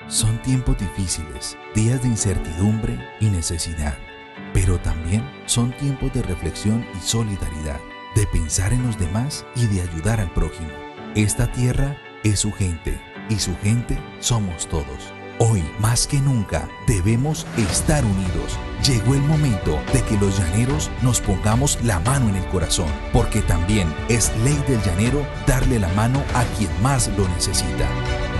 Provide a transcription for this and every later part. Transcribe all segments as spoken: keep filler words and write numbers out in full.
Son tiempos difíciles, días de incertidumbre y necesidad, pero también son tiempos de reflexión y solidaridad, de pensar en los demás y de ayudar al prójimo. Esta tierra es su gente y su gente somos todos. Hoy, más que nunca, debemos estar unidos. Llegó el momento de que los llaneros nos pongamos la mano en el corazón, porque también es ley del llanero darle la mano a quien más lo necesita.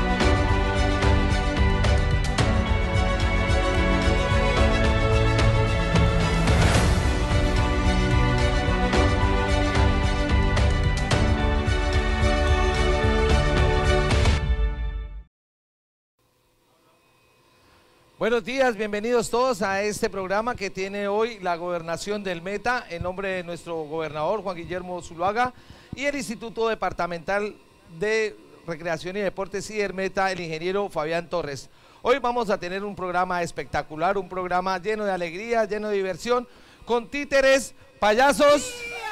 Buenos días, bienvenidos todos a este programa que tiene hoy la Gobernación del Meta en nombre de nuestro gobernador Juan Guillermo Zuluaga y el Instituto Departamental de Recreación y Deportes y del Meta, el ingeniero Fabián Torres. Hoy vamos a tener un programa espectacular, un programa lleno de alegría, lleno de diversión, con títeres, payasos,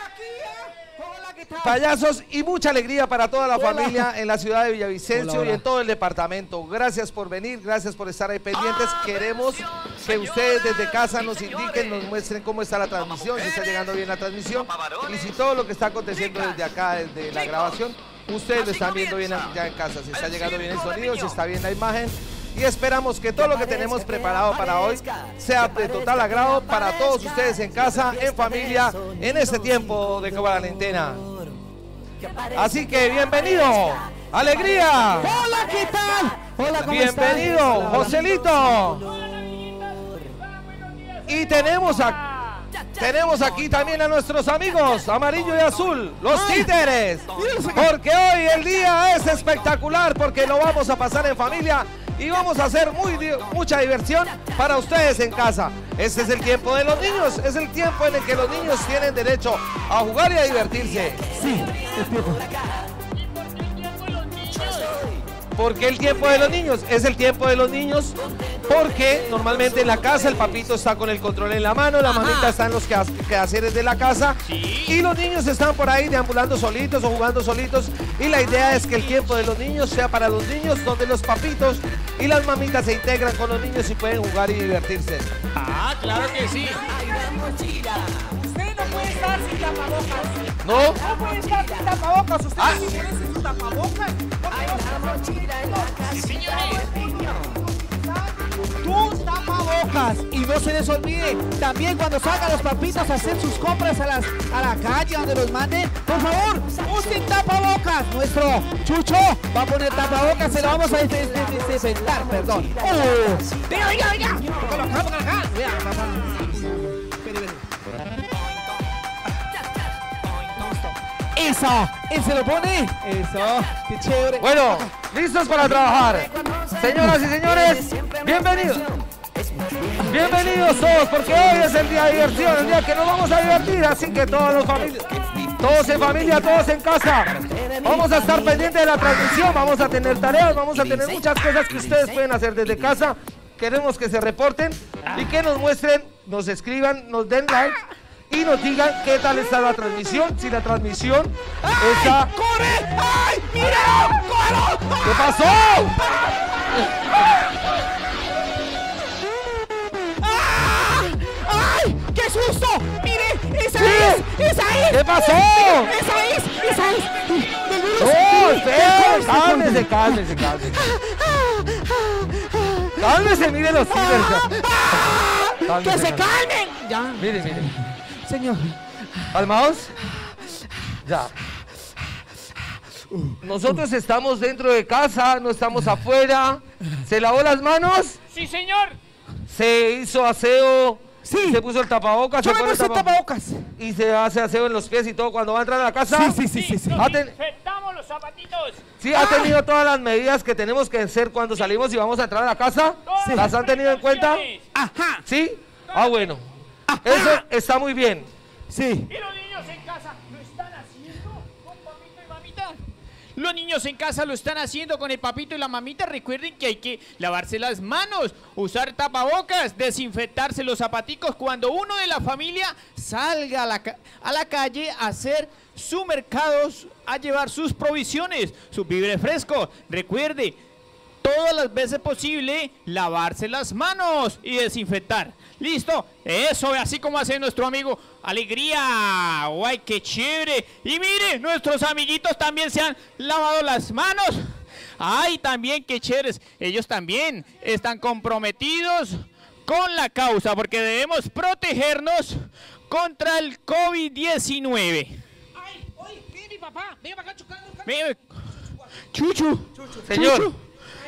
payasos y mucha alegría para toda la Hola. familia en la ciudad de Villavicencio hola, hola. y en todo el departamento. Gracias por venir, gracias por estar ahí pendientes. Queremos que ustedes desde casa nos indiquen, nos muestren cómo está la transmisión, si está llegando bien la transmisión y si todo lo que está aconteciendo desde acá, desde la grabación, ustedes lo están viendo bien ya en casa, si está llegando bien el sonido, si está bien la imagen. Y esperamos que todo lo que tenemos preparado para hoy sea de total agrado para todos ustedes en casa, en familia, en este tiempo de cuarentena. Así que bienvenido, alegría. Hola, ¿qué tal? Hola, ¿cómo bienvenido, estás? Joselito. Y tenemos a Tenemos aquí también a nuestros amigos amarillo y azul, los títeres, porque hoy el día es espectacular, porque lo vamos a pasar en familia y vamos a hacer muy, mucha diversión para ustedes en casa. Este es el tiempo de los niños, es el tiempo en el que los niños tienen derecho a jugar y a divertirse. Sí, el tiempo. ¿Por qué el tiempo de los niños? Es el tiempo de los niños porque normalmente en la casa el papito está con el control en la mano, la mamita está en los quehaceres de la casa ¿Sí? y los niños están por ahí deambulando solitos o jugando solitos y la idea es que el tiempo de los niños sea para los niños, donde los papitos y las mamitas se integran con los niños y pueden jugar y divertirse. Ah, claro que sí. Usted no puede estar sin tapabocas. ¿No? No puede estar sin tapabocas. Usted ah. no merece su tapabocas. Sí, señores. Tú tapabocas. Y no se les olvide, también cuando salgan los papitos a hacer sus compras a, las, a la calle, donde los manden, por favor, usen tapabocas. Nuestro Chucho va a poner tapabocas, se lo vamos a desinfectar, perdón. Oh. Venga, venga, venga. Póngalo acá, póngalo acá. Vea, papá. Eso, él se lo pone. Eso, qué chévere. Bueno, listos para trabajar. Señoras y señores, bienvenidos. Bienvenidos todos, porque hoy es el día de diversión, el día que nos vamos a divertir. Así que todos los familias, todos en familia, todos en casa. Vamos a estar pendientes de la transmisión, vamos a tener tareas, vamos a tener muchas cosas que ustedes pueden hacer desde casa. Queremos que se reporten y que nos muestren, nos escriban, nos den like. Y nos digan qué tal está la transmisión, si la transmisión ¡Ay, está... ¡Corre! ¡Ay, mira! ¡Cógelo! ¿Qué pasó? ¡Ah! ¡Ay! ¡Qué susto! ¡Mire! ¡Esa ¿Sí? es! ¡Esa es! ¿Qué pasó? ¡Esa es! ¡Esa es! ¡No! ¡Espera! ¡Cálmese, cálmese, cálmese! ¡Cálmese! ¡Mire los títeres! ¡Que se calmen! Ya. Mire, mire. Señor. ¿Calmados? Ya. Nosotros estamos dentro de casa, no estamos afuera. ¿Se lavó las manos? Sí, señor. ¿Se hizo aseo? Sí. ¿Se puso el tapabocas? Yo ¿Se me pone puse el tapa- tapabocas. ¿Y se hace aseo en los pies y todo cuando va a entrar a la casa? Sí, sí, sí, sí. sí. Ah, ten- Infectamos los zapatitos. ¿Sí ha tenido todas las medidas que tenemos que hacer cuando salimos y vamos a entrar a la casa? Sí. ¿Las han tenido en cuenta? Ajá. ¿Sí? Ah, bueno. Eso está muy bien. Sí. ¿Y los niños en casa lo están haciendo con papito y mamita? Los niños en casa lo están haciendo con el papito y la mamita. Recuerden que hay que lavarse las manos, usar tapabocas, desinfectarse los zapaticos cuando uno de la familia salga a la, ca a la calle a hacer sus mercados, a llevar sus provisiones, sus víveres frescos. Recuerde, todas las veces posible lavarse las manos y desinfectar. ¿Listo? Eso, así como hace nuestro amigo Alegría. ¡Guay, qué chévere! Y mire, nuestros amiguitos también se han lavado las manos. ¡Ay, también qué chéveres! Ellos también están comprometidos con la causa porque debemos protegernos contra el COVID diecinueve. ¡Ay, oye, viene mi papá! ¡Venga para acá, chocando! Mire, Chuchu. Chuchu. Señor. Chuchu.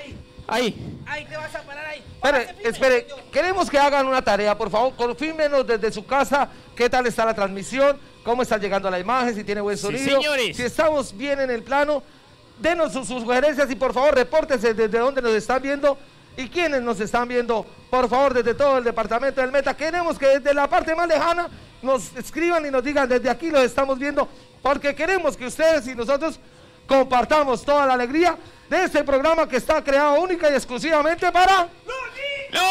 Ahí. ¡Ay, te vas a parar ahí! Espere, espere, queremos que hagan una tarea, por favor, confírmenos desde su casa qué tal está la transmisión, cómo está llegando la imagen, si tiene buen sonido, sí, señores. Si estamos bien en el plano, denos sus, sus sugerencias y por favor repórtense desde dónde nos están viendo y quiénes nos están viendo, por favor, desde todo el departamento del Meta. Queremos que desde la parte más lejana nos escriban y nos digan desde aquí los estamos viendo, porque queremos que ustedes y nosotros compartamos toda la alegría de este programa que está creado única y exclusivamente para... ¡Los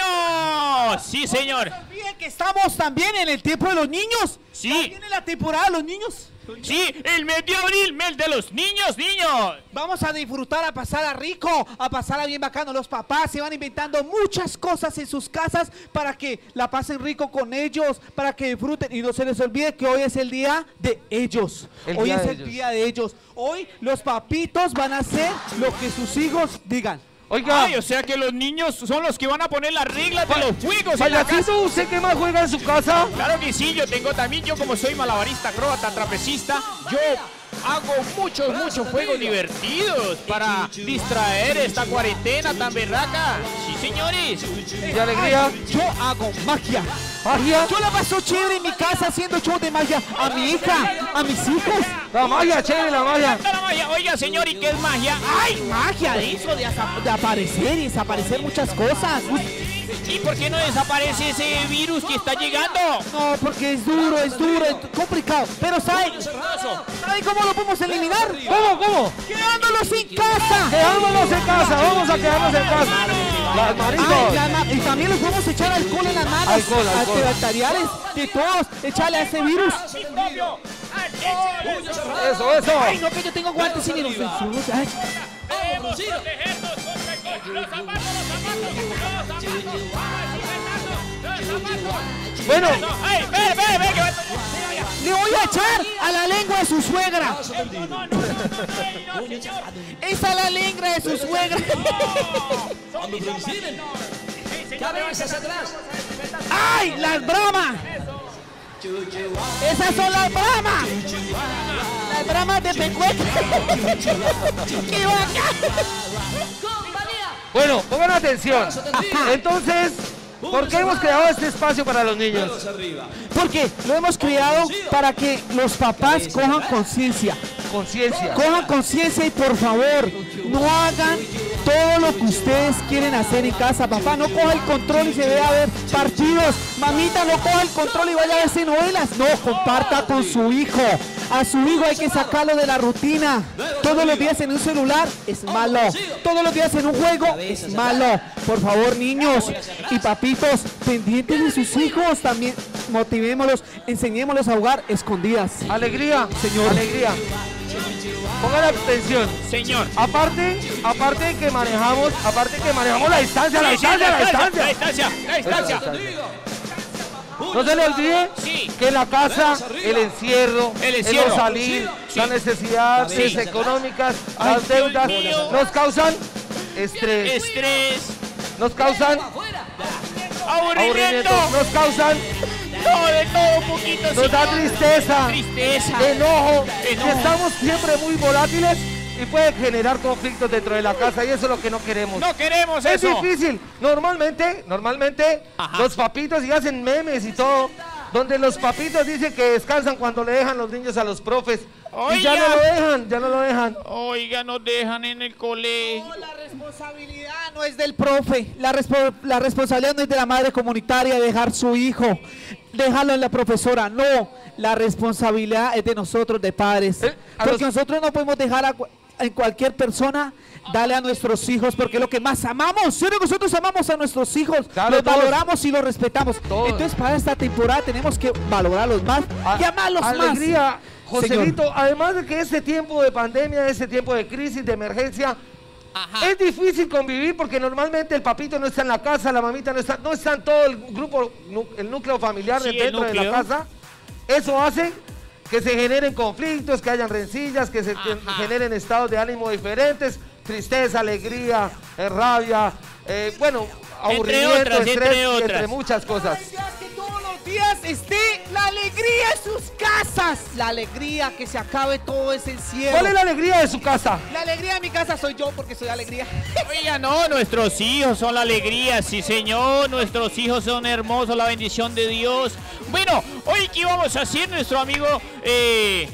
niños! ¡Sí, señor! No olviden que estamos también en el tiempo de los niños. Sí. Ya viene la temporada de los niños. Sí, el mes de abril, mes de los niños, niños. Vamos a disfrutar, a pasar a rico, a pasar a bien bacano. Los papás se van inventando muchas cosas en sus casas para que la pasen rico con ellos, para que disfruten. Y no se les olvide que hoy es el día de ellos. El hoy día es de el ellos. día de ellos. Hoy los papitos van a hacer lo que sus hijos digan. Oiga, Ay, o sea que los niños son los que van a poner las reglas de los juegos en la casa. Payasito, ¿usted qué más juega en su casa? Claro que sí, yo tengo también, yo como soy malabarista, acróbata, trapecista, yo hago muchos, muchos juegos divertidos para distraer esta cuarentena tan berraca. Sí, señores. ¿De alegría? Yo hago magia. ¿Magia? Yo la paso chévere en mi casa haciendo show de magia a mi hija, a mis hijos. La magia, chévere, la magia. La magia. Oiga, señor, ¿y qué es magia? ¡Ay, magia! De eso, de, asa- de aparecer y desaparecer muchas cosas. ¿Y por qué no desaparece ese virus que está llegando? No, porque es duro, es duro, es complicado. Pero ¿sabe? ¿Sabe cómo lo podemos eliminar? ¿Cómo, cómo? ¡Quedándolos en casa! Quedámonos en casa, vamos a quedarnos en casa. Las Ay, manitos. la ma- y también les podemos echar alcohol en las manos. Alcohol, alcohol. Antibacteriales, de todos. Echarle a ese virus. Eso, eso. Ay, no, que yo tengo guantes y ni los uso. Ay. Debemos protegernos contra el COVID. Los zapatos, los zapatos, los zapatos, los zapatos. Bueno, ¡Ay, ve, ve, ve! Que va... Le voy a echar a la lengua de su suegra. No, no, no, no, no, no, señor. Esa es la lengua de su suegra. ¡Ay, las Brahma! ¡Esas son las Brahma! ¡Las Brahmas de Pecueca! ¡Qué bacán! bueno, pongan atención. Entonces, ¿por qué hemos creado este espacio para los niños? Porque lo hemos creado para que los papás cojan conciencia. Conciencia. Cojan conciencia y por favor, no hagan todo lo que ustedes quieren hacer en casa. Papá, no coja el control y se vaya a ver partidos. Mamita, no coja el control y vaya a verse novelas. No, comparta con su hijo. A su hijo hay que sacarlo de la rutina. Todos los días en un celular es malo. Todos los días en un juego es malo. Por favor, niños y papitos, pendientes de sus hijos también. Motivémoslos, enseñémoslos a jugar escondidas. Alegría, Señor. Alegría. Pongan atención. Señor. Aparte, aparte que manejamos, aparte que manejamos la distancia, la Sí, sí, distancia, la la distancia. distancia, la distancia. No se le olvide Sí. que en la casa el encierro, El el encierro. no salir, Sí. las necesidades Sí. económicas, Ay, las deudas, Dios mío. nos causan estrés, Estrés, nos causan aburrimiento, aburrimiento, nos causan, no, de todo un poquito. nos da señor. tristeza, Tristeza. enojo, Enojo. y estamos siempre muy volátiles y puede generar conflictos dentro de la casa y eso es lo que no queremos. No queremos Es eso. difícil. Normalmente, normalmente Ajá. los papitos y hacen memes y todo, donde los papitos dicen que descansan cuando le dejan los niños a los profes. Y ya Oiga. no lo dejan, ya no lo dejan. Oiga, nos dejan en el colegio. No, la responsabilidad no es del profe, la, respo- la responsabilidad no es de la madre comunitaria de dejar su hijo, dejarlo en la profesora, no, la responsabilidad es de nosotros, de padres, Eh, a porque los- nosotros no podemos dejar a, cu- en cualquier persona, darle a nuestros hijos, porque es lo que más amamos, solo nosotros amamos a nuestros hijos, Claro, los todos. valoramos y los respetamos, Todos. entonces para esta temporada tenemos que valorarlos más y amarlos más. Alegría, Joselito, Señor. además de que este tiempo de pandemia, este tiempo de crisis, de emergencia, Ajá. Es difícil convivir porque normalmente el papito no está en la casa, la mamita no está, no está en todo el grupo, el núcleo familiar sí, dentro de la casa. Eso hace que se generen conflictos, que hayan rencillas, que se Ajá. generen estados de ánimo diferentes, tristeza, alegría, eh, rabia, eh, bueno, aburrimiento, entre otras, estrés, entre, otras. entre muchas cosas. Días esté la alegría en sus casas. La alegría, que se acabe todo ese encierro. ¿Cuál es la alegría de su casa? La alegría de mi casa soy yo porque soy alegría. Oiga, no, nuestros hijos son la alegría, sí señor. Nuestros hijos son hermosos, la bendición de Dios. Bueno, hoy ¿qué vamos a hacer nuestro amigo? Eh...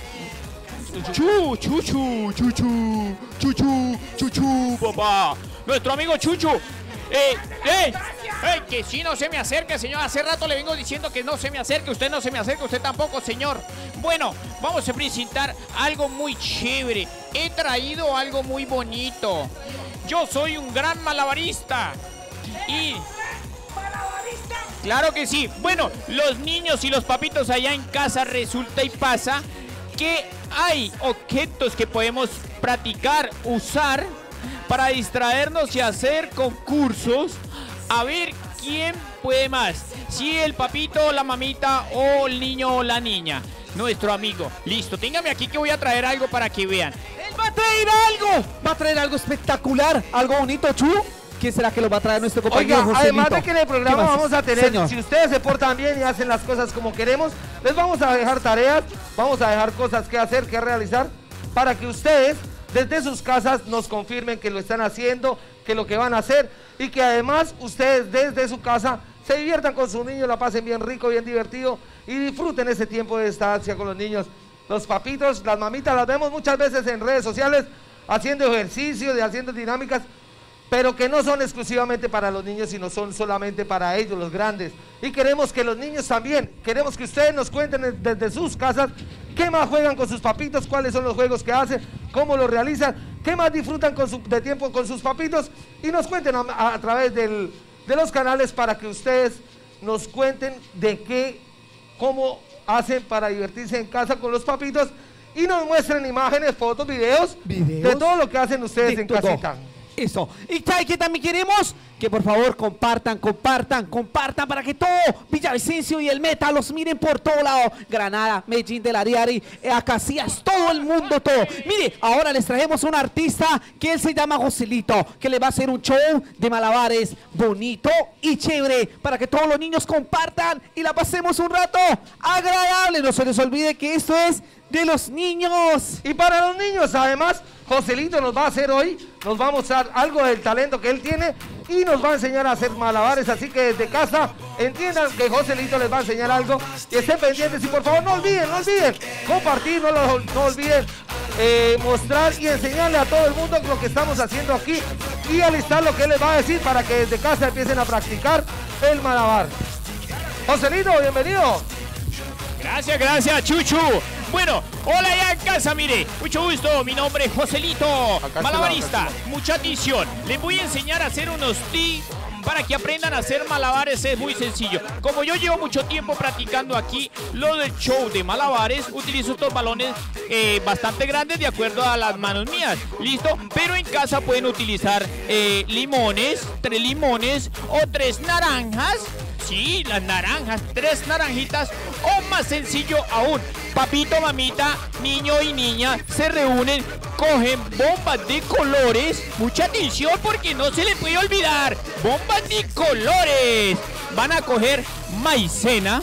Chu, Chuchu, Chuchu, Chuchu, Chuchu, papá. Nuestro amigo Chuchu. Eh, eh. ¡Ey, que si no se me acerque, señor! Hace rato le vengo diciendo que no se me acerque. Usted no se me acerque, usted tampoco, señor. Bueno, vamos a presentar algo muy chévere. He traído algo muy bonito. Yo soy un gran malabarista. Y... ¿malabarista? Claro que sí. Bueno, los niños y los papitos allá en casa resulta y pasa que hay objetos que podemos practicar, usar para distraernos y hacer concursos. A ver quién puede más, si el papito, la mamita o el niño o la niña. Nuestro amigo. Listo, téngame aquí que voy a traer algo para que vean. Él va a traer algo, va a traer algo espectacular, algo bonito, Chu. ¿Qué será que lo va a traer nuestro compañero Oiga, Joselito? Además de que en el programa vamos a tener, Señor. Si ustedes se portan bien y hacen las cosas como queremos, les vamos a dejar tareas, vamos a dejar cosas que hacer, que realizar, para que ustedes desde sus casas nos confirmen que lo están haciendo, que lo que van a hacer, y que además ustedes desde su casa se diviertan con sus niños, la pasen bien rico, bien divertido y disfruten ese tiempo de estancia con los niños. Los papitos, las mamitas, las vemos muchas veces en redes sociales haciendo ejercicio, de haciendo dinámicas, pero que no son exclusivamente para los niños, sino son solamente para ellos, los grandes. Y queremos que los niños también, queremos que ustedes nos cuenten desde sus casas qué más juegan con sus papitos, cuáles son los juegos que hacen, cómo los realizan, qué más disfrutan con su, de tiempo con sus papitos, y nos cuenten a, a través del, de los canales para que ustedes nos cuenten de qué, cómo hacen para divertirse en casa con los papitos, y nos muestren imágenes, fotos, videos, ¿Videos? de todo lo que hacen ustedes de en todo. casita. Eso. ¿Y sabe qué también queremos? Que por favor compartan, compartan, compartan para que todo Villavicencio y el Meta los miren por todo lado. Granada, Medellín, de la Diari, eh, Casillas, todo el mundo, todo. Mire, ahora les traemos un artista que él se llama Joselito, que le va a hacer un show de malabares bonito y chévere para que todos los niños compartan y la pasemos un rato agradable. No se les olvide que esto es de los niños. Y para los niños, además, Joselito nos va a hacer hoy, nos va a mostrar algo del talento que él tiene y nos va a enseñar a hacer malabares, así que desde casa entiendan que Joselito les va a enseñar algo, y estén pendientes y por favor no olviden, no olviden compartir, no, lo, no olviden eh, mostrar y enseñarle a todo el mundo lo que estamos haciendo aquí y alistar lo que él les va a decir para que desde casa empiecen a practicar el malabar. Joselito, bienvenido. Gracias, gracias, Chuchu. Bueno, hola ya en casa, mire, mucho gusto, mi nombre es Joselito, malabarista, mucha atención. Les voy a enseñar a hacer unos tips para que aprendan a hacer malabares, es muy sencillo. Como yo llevo mucho tiempo practicando aquí lo del show de malabares, utilizo estos balones eh, bastante grandes de acuerdo a las manos mías, ¿listo? Pero en casa pueden utilizar eh, limones, tres limones o tres naranjas. Sí, las naranjas, tres naranjitas, o más sencillo aún, papito, mamita, niño y niña se reúnen, cogen bombas de colores, mucha atención porque no se les puede olvidar, bombas de colores, van a coger maicena,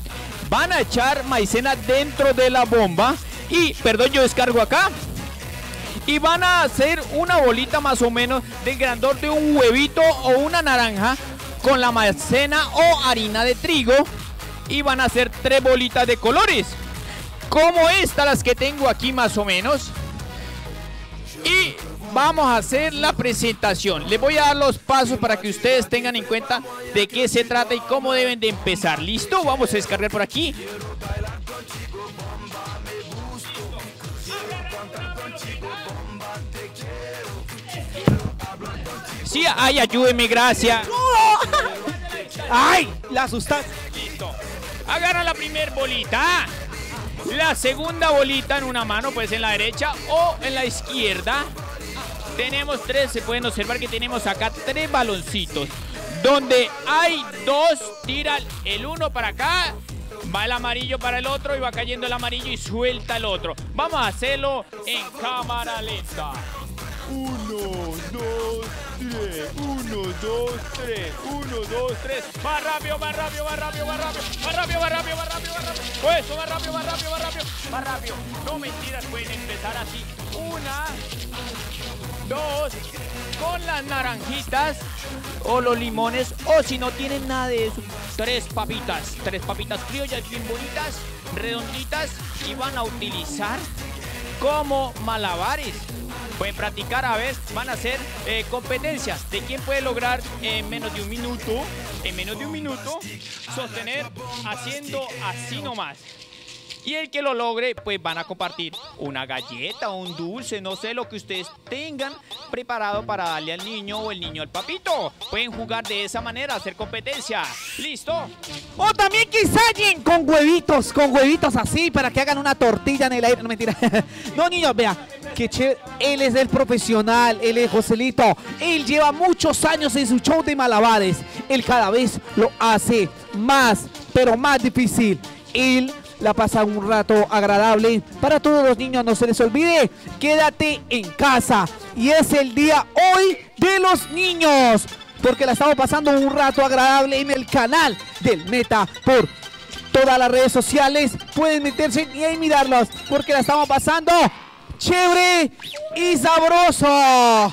van a echar maicena dentro de la bomba y, perdón, yo descargo acá, y van a hacer una bolita más o menos del grandor de un huevito o una naranja, con la maicena o harina de trigo, y van a hacer tres bolitas de colores como estas, las que tengo aquí más o menos, y vamos a hacer la presentación. Les voy a dar los pasos para que ustedes tengan en cuenta de qué se trata y cómo deben de empezar. ¿Listo? Vamos a descargar por aquí. Sí, ay, ayúdeme, gracias. ¡Ay! La asustaste. Listo. Agarra la primer bolita. La segunda bolita en una mano, pues en la derecha o en la izquierda. tenemos tres, se pueden observar que tenemos acá tres baloncitos. Donde hay dos, tira el uno para acá, va el amarillo para el otro y va cayendo el amarillo y suelta el otro. Vamos a hacerlo en cámara lenta. Uno, dos, tres, uno, dos, tres, uno, dos, tres. Más rápido, más rápido, más rápido, más rápido, más rápido, más rápido, más rápido, más rápido. Eso, más rápido, más rápido, más rápido, más rápido. No mentiras, pueden empezar así. Una, dos, con las naranjitas o los limones, o si no tienen nada de eso, tres papitas, tres papitas criollas bien bonitas, redonditas, y van a utilizar como malabares. Pueden practicar, a ver, van a hacer eh, competencias de quién puede lograr en menos de un minuto, en menos de un minuto, sostener haciendo así nomás. Y el que lo logre, pues van a compartir una galleta o un dulce, no sé, lo que ustedes tengan preparado para darle al niño o el niño al papito. Pueden jugar de esa manera, hacer competencia. ¿Listo? O también quizá con huevitos, con huevitos así, para que hagan una tortilla en el aire. No, mentira. No, niños, vea, que chévere. Él es el profesional, él es Joselito. Él lleva muchos años en su show de malabares. Él cada vez lo hace más, pero más difícil. Él la pasa un rato agradable para todos los niños. No se les olvide, quédate en casa. Y es el día hoy de los niños, porque la estamos pasando un rato agradable en el canal del Meta por todas las redes sociales. Pueden meterse y ahí mirarlos, porque la estamos pasando chévere y sabroso.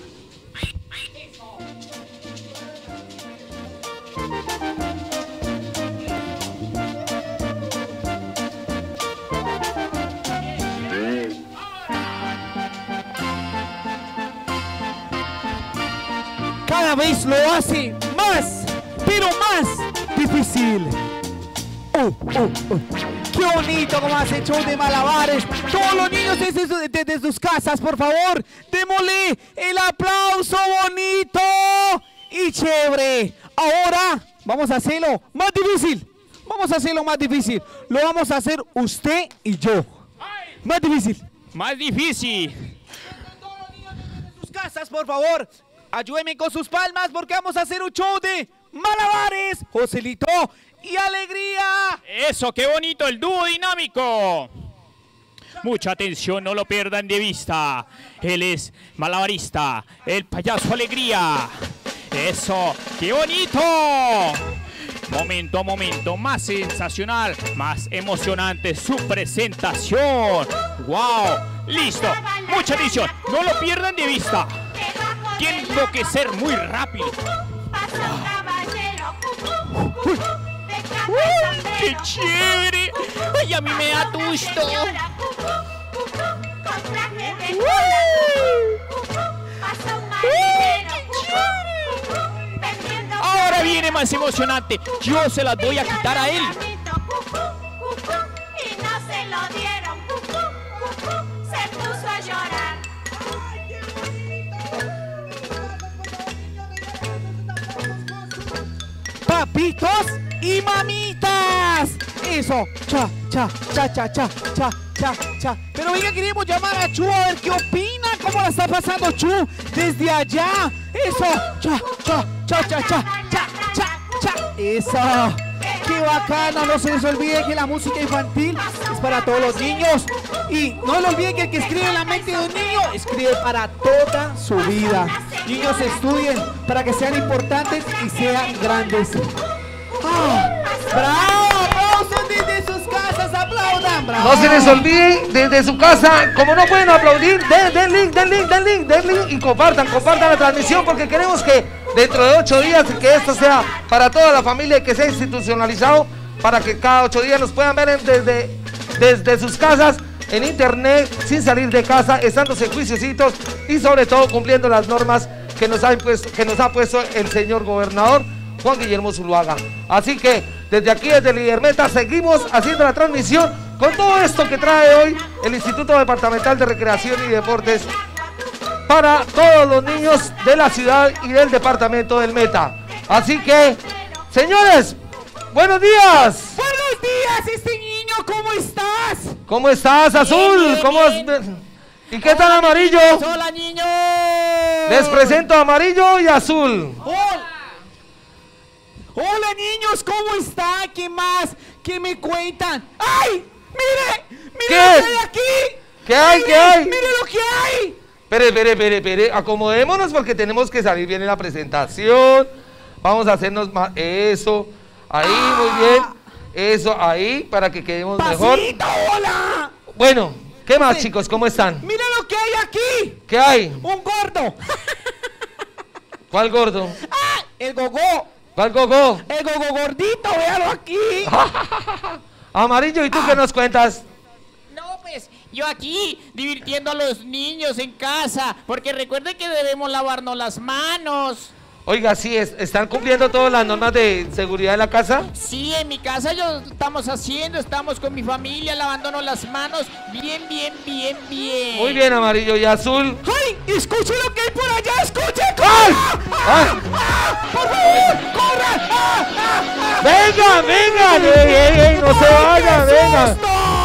Cada vez lo hace más, pero más difícil. Oh, oh, oh. Qué bonito como hace show de malabares. Todos los niños desde, su, desde sus casas, por favor, démosle el aplauso bonito y chévere. Ahora vamos a hacerlo más difícil. Vamos a hacerlo más difícil. Lo vamos a hacer usted y yo. Más difícil. Más difícil. Todos los niños desde sus casas, por favor, ayúdenme con sus palmas, porque vamos a hacer un show de malabares, Joselito y Alegría. Eso, qué bonito, el dúo dinámico. Mucha atención, no lo pierdan de vista. Él es malabarista, el payaso Alegría. Eso, qué bonito. Momento a momento, más sensacional, más emocionante su presentación. ¡Wow! Listo, mucha atención, no lo pierdan de vista. Tienen que ser muy rápido. Uy. Uy, ¡qué chévere! ¡Ay, a mí me da gusto! Ahora viene más emocionante. Yo se las voy a quitar a él. Papitos y mamitas. Eso, cha, cha, cha, cha, cha, cha, cha, cha. Pero venga, queremos llamar a Chu a ver qué opina, cómo la está pasando Chu desde allá. Eso, cha, cha, cha, cha, cha, cha, cha, cha. Eso, qué bacano. No se les olvide que la música infantil es para todos los niños. Y no lo olviden que el que escribe en la mente de un niño escribe para toda su vida. Niños, estudien para que sean importantes y sean grandes. ¡Oh! ¡Bravo! ¡Aplausos desde sus casas! ¡Aplaudan! ¡Bravo! No se les olvide desde su casa, como no pueden aplaudir, den, den link, den link, den link, den link y compartan, compartan la transmisión, porque queremos que dentro de ocho días que esto sea para toda la familia y que sea institucionalizado, para que cada ocho días nos puedan ver en, desde, desde sus casas, en internet, sin salir de casa, estándose juiciositos y sobre todo cumpliendo las normas que nos ha puesto, que nos ha puesto el señor gobernador Juan Guillermo Zuluaga. Así que desde aquí, desde Líder Meta, seguimos haciendo la transmisión con todo esto que trae hoy el Instituto Departamental de Recreación y Deportes para todos los niños de la ciudad y del departamento del Meta. Así que, señores, buenos días. Buenos días, este niño, ¿cómo estás? ¿Cómo estás, Azul? Bien, bien, ¿Cómo bien. has... ¿Y qué tal, Amarillo? Hola, niños. Les presento a Amarillo y Azul. Hola. Hola niños, ¿cómo están? ¿Qué más? ¿Qué me cuentan? ¡Ay! ¡Mire! ¡Mire ¿Qué? lo que hay aquí! ¿Qué hay? ¡Mire, ¿Qué hay? ¡Mire lo que hay! Espere, espere, espere, espere. Acomodémonos porque tenemos que salir bien en la presentación. Vamos a hacernos más. Eso. Ahí, Ah. muy bien. Eso, ahí, para que quedemos mejor. ¡Pasito, hola! Bueno, ¿qué más, Sí. chicos? ¿Cómo están? ¡Mira lo que hay aquí! ¿Qué hay? ¡Un gordo! ¿Cuál gordo? ¡Ah! ¡El gogó! ¿Cuál gogo? ¡El gogo gordito! ¡Véalo aquí! Amarillo, ¿y tú Ah. qué nos cuentas? No, pues yo aquí divirtiendo a los niños en casa, porque recuerden que debemos lavarnos las manos. Oiga, sí, es- ¿están cumpliendo todas las normas de seguridad de la casa? Sí, en mi casa yo estamos haciendo, estamos con mi familia lavándonos las manos bien, bien, bien, bien. Muy bien, Amarillo y Azul. ¡Ay! ¡Escuche lo que hay por allá! ¡Escuche! ¡Ay! ¡Corra! ¡Ay! ¡Ah! ¡Por favor! ¡Corra! ¡Ah! ¡Ah! ¡Ah! ¡Venga, venga! ¡Ey, ey, ey! ¡No se ¡Ay, vayan, qué venga! susto!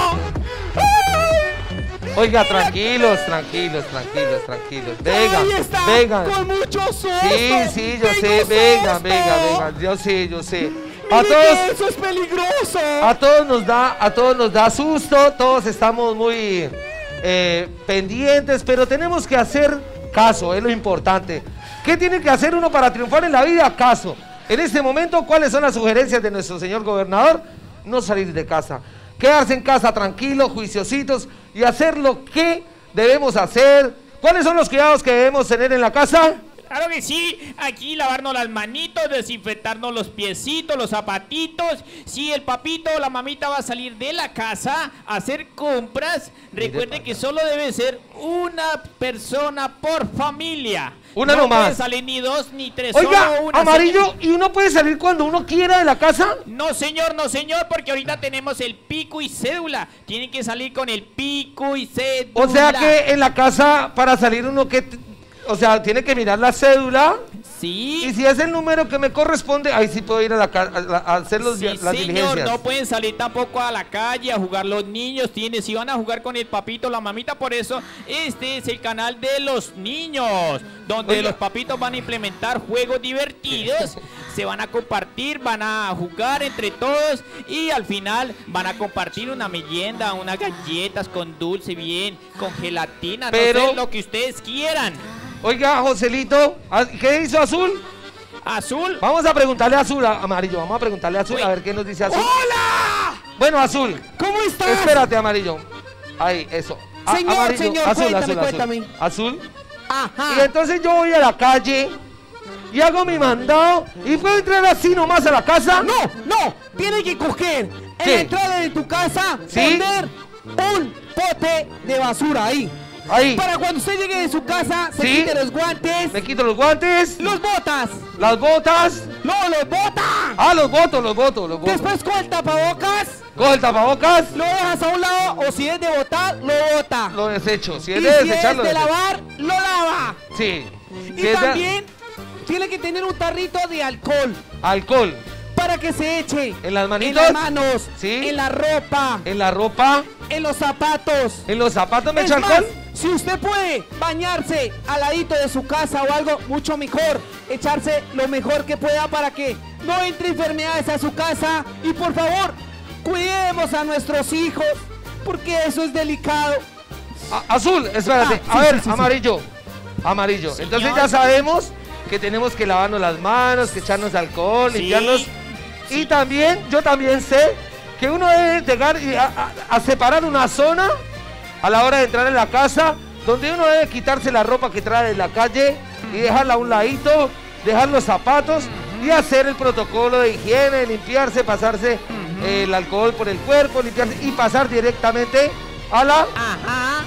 ¡Ay! Oiga, tranquilos, tranquilos, tranquilos, tranquilos. Venga, Ahí está, venga. con mucho susto. Sí, sí, yo sé. Tengo Venga, susto. venga, venga. Yo sé, yo sé. A Mire que todos, eso es peligroso. a todos nos da, a todos nos da susto. Todos estamos muy eh, pendientes, pero tenemos que hacer caso, es lo importante. ¿Qué tiene que hacer uno para triunfar en la vida? Caso. En este momento, ¿cuáles son las sugerencias de nuestro señor gobernador? No salir de casa. Quedarse en casa tranquilos, juiciositos y hacer lo que debemos hacer. ¿Cuáles son los cuidados que debemos tener en la casa? Claro que sí, aquí lavarnos las manitos, desinfectarnos los piecitos, los zapatitos. Si el papito o la mamita va a salir de la casa a hacer compras, recuerde que solo debe ser una persona por familia. Una no nomás. puede salir ni dos ni tres, Oiga, solo una. Amarillo, ¿y uno puede salir cuando uno quiera de la casa? No señor, no señor, porque ahorita tenemos el pico y cédula. Tienen que salir con el pico y cédula. O sea que en la casa para salir uno que, t- o sea, tiene que mirar la cédula Sí. y si es el número que me corresponde, ahí sí puedo ir a, la ca- a, la- a hacer los, Sí, las señor, diligencias. no pueden salir tampoco a la calle a jugar los niños. Tienen, si van a jugar con el papito, la mamita, por eso este es el canal de los niños, donde Oiga. los papitos van a implementar juegos divertidos, se van a compartir, van a jugar entre todos y al final van a compartir una merienda, unas galletas con dulce bien, con gelatina, Pero- no sé, lo que ustedes quieran. Oiga, Joselito, ¿a- ¿qué hizo Azul? Azul. Vamos a preguntarle a Azul, a Amarillo, vamos a preguntarle a Azul, Uy. a ver qué nos dice Azul. ¡Hola! Bueno, Azul, ¿Cómo estás? espérate, Amarillo. Ahí, eso. A- Señor, Amarillo, señor, azul, cuéntame, azul, azul. cuéntame. Azul. Ajá. Y entonces yo voy a la calle y hago mi mandado y puedo entrar así nomás a la casa. No, no, tiene que coger en ¿Qué? la entrada de tu casa, ¿Sí? poner un pote de basura ahí. Ahí. Para cuando usted llegue de su casa, se ¿Sí? quite los guantes, Me quito los guantes, los botas. las botas. No, los bota. Ah, los botos, los botos, los botos. Después con el tapabocas, Coge el tapabocas, lo dejas a un lado o si es de botar, lo bota. lo desecho. Si Y es si de es desecharlo, de desecho. lavar, lo lava. Sí. Y Si es de- también tiene que tener un tarrito de alcohol alcohol. para que se eche ¿En las manitos? en las manos, Sí. en la ropa, En la ropa, en los zapatos. en los zapatos me Es echa más, alcohol. si usted puede bañarse al ladito de su casa o algo, mucho mejor. Echarse lo mejor que pueda para que no entre enfermedades a su casa. Y por favor, cuidemos a nuestros hijos, porque eso es delicado. A- azul, espérate. Ah, a sí, ver, sí, sí, sí. amarillo. Amarillo. Señor. Entonces ya sabemos que tenemos que lavarnos las manos, que echarnos alcohol, Sí. limpiarnos. Y también, yo también sé que uno debe llegar y a, a- a separar una zona a la hora de entrar en la casa, donde uno debe quitarse la ropa que trae de la calle y dejarla a un ladito, dejar los zapatos y hacer el protocolo de higiene, limpiarse, pasarse eh, el alcohol por el cuerpo, limpiarse y pasar directamente a la, Ajá,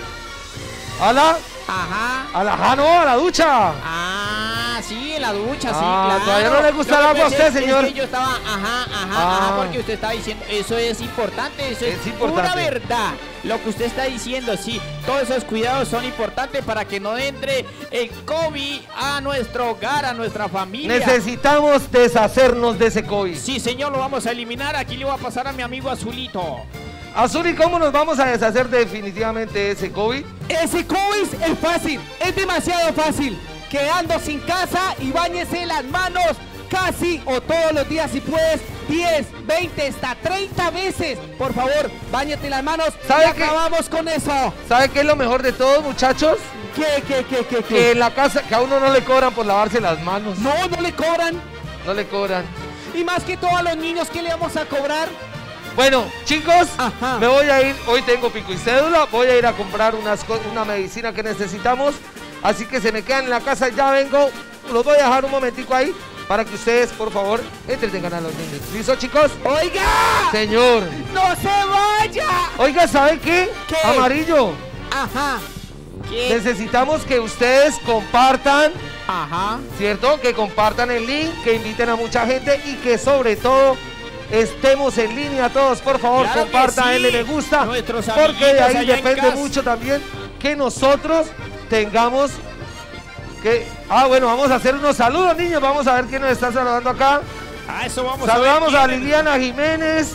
a la, ajá. a la, ah, no, a la ducha. Ah, sí, en la ducha, sí, Ah, claro. todavía no le gusta el Lo que agua a pensé usted, señor. Es que yo estaba, ajá, ajá, Ah. ajá, porque usted estaba diciendo, eso es importante, eso es, Es importante. pura verdad. Lo que usted está diciendo, sí, todos esos cuidados son importantes para que no entre el COVID a nuestro hogar, a nuestra familia. Necesitamos deshacernos de ese COVID. Sí, señor, lo vamos a eliminar. Aquí le voy a pasar a mi amigo Azulito. Azul, ¿y cómo nos vamos a deshacer definitivamente de ese COVID? Ese COVID es fácil, es demasiado fácil. quedando sin casa y báñese las manos casi o todos los días si puedes, diez, veinte, hasta treinta veces. Por favor, báñate las manos y ¿Sabe qué? acabamos con eso. ¿Sabe qué es lo mejor de todo, muchachos? ¿Qué, qué, qué, qué, Que qué? en la casa, que a uno no le cobran por lavarse las manos. No, no le cobran. No le cobran. Y más que todo a los niños, ¿qué le vamos a cobrar? Bueno, chicos, Ajá. me voy a ir, hoy tengo pico y cédula, voy a ir a comprar unas, co- una medicina que necesitamos, así que se me quedan en la casa, ya vengo, los voy a dejar un momentico ahí, para que ustedes, por favor, entretengan a los niños. ¿Listo, chicos? ¡Oiga! Señor. ¡No se vaya! Oiga, ¿sabe qué? ¿Qué? Amarillo, Ajá. ¿Qué? necesitamos que ustedes compartan, Ajá. ¿cierto? Que compartan el link, que inviten a mucha gente y que sobre todo estemos en línea todos, por favor, Claro que compartan, sí. denle me gusta, Nuestros porque de amiguitos ahí allá en depende casa. mucho también que nosotros tengamos que... Ah, bueno, vamos a hacer unos saludos, niños, vamos a ver quién nos está saludando acá. A eso vamos Saludamos a a ver. Liliana Jiménez,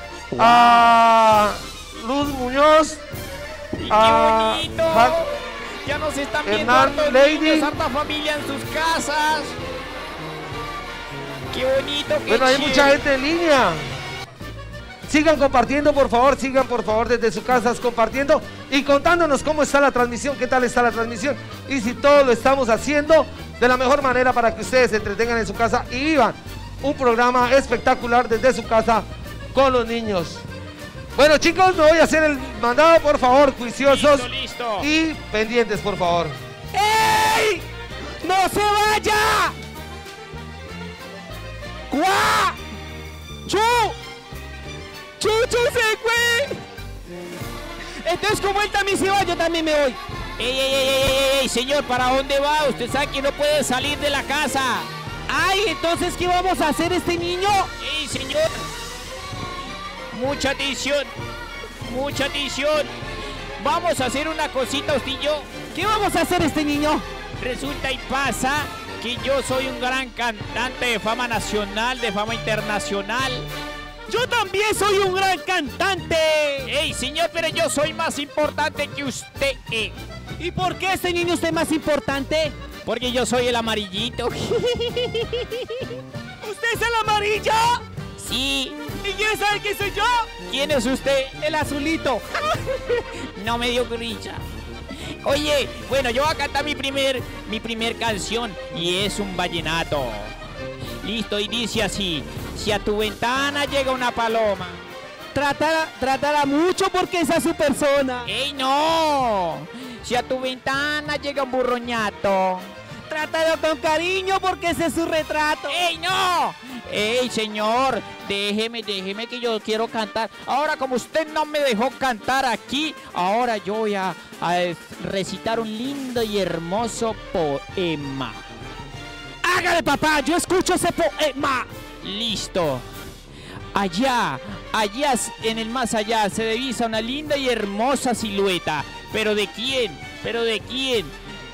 a Luz Muñoz, ¡Qué a bonito! Ma- Ya nos están viendo Hernán hartos Lady. niños, harta familia en sus casas. ¡Qué bonito! Qué Bueno, hay chévere. mucha gente en línea. Sigan compartiendo, por favor, sigan por favor desde sus casas compartiendo y contándonos cómo está la transmisión, qué tal está la transmisión y si todo lo estamos haciendo de la mejor manera para que ustedes se entretengan en su casa y vivan un programa espectacular desde su casa con los niños. Bueno, chicos, me voy a hacer el mandado, por favor, juiciosos Listo, listo. y pendientes, por favor. ¡Ey! ¡No se vaya! ¡Guau! ¡Chu! ¡Chuchu se fue! Entonces, como él también se va, yo también me voy. ¡Ey, ey, ey, ey, ey, ey, señor! ¿Para dónde va? Usted sabe que no puede salir de la casa. Ay, entonces, ¿qué vamos a hacer este niño? ¡Ey, señor! Mucha atención. Mucha atención. Vamos a hacer una cosita, usted y yo. ¿Qué vamos a hacer este niño? Resulta y pasa que yo soy un gran cantante de fama nacional, de fama internacional. Yo también soy un gran cantante. ¡Ey, señor! Pero yo soy más importante que usted. eh. ¿Y por qué este niño usted es más importante? Porque yo soy el amarillito. ¿Usted es el amarillo? Sí. ¿Y quién sabe quién soy yo? ¿Quién es usted? El azulito. No me dio grilla. Oye, bueno, yo voy a cantar mi primer, mi primer canción y es un vallenato. Listo, y dice así: si a tu ventana llega una paloma. Trátala, trátala mucho porque esa es su persona. ¡Ey, no! Si a tu ventana llega un burroñato. Trátalo con cariño porque ese es su retrato. ¡Ey, no! ¡Ey, señor! Déjeme, déjeme que yo quiero cantar. Ahora, como usted no me dejó cantar aquí, ahora yo voy a, a recitar un lindo y hermoso poema. Hágale, papá, yo escucho ese poema. Listo. Allá, allá en el más allá se divisa una linda y hermosa silueta. ¿Pero de quién? ¿Pero de quién?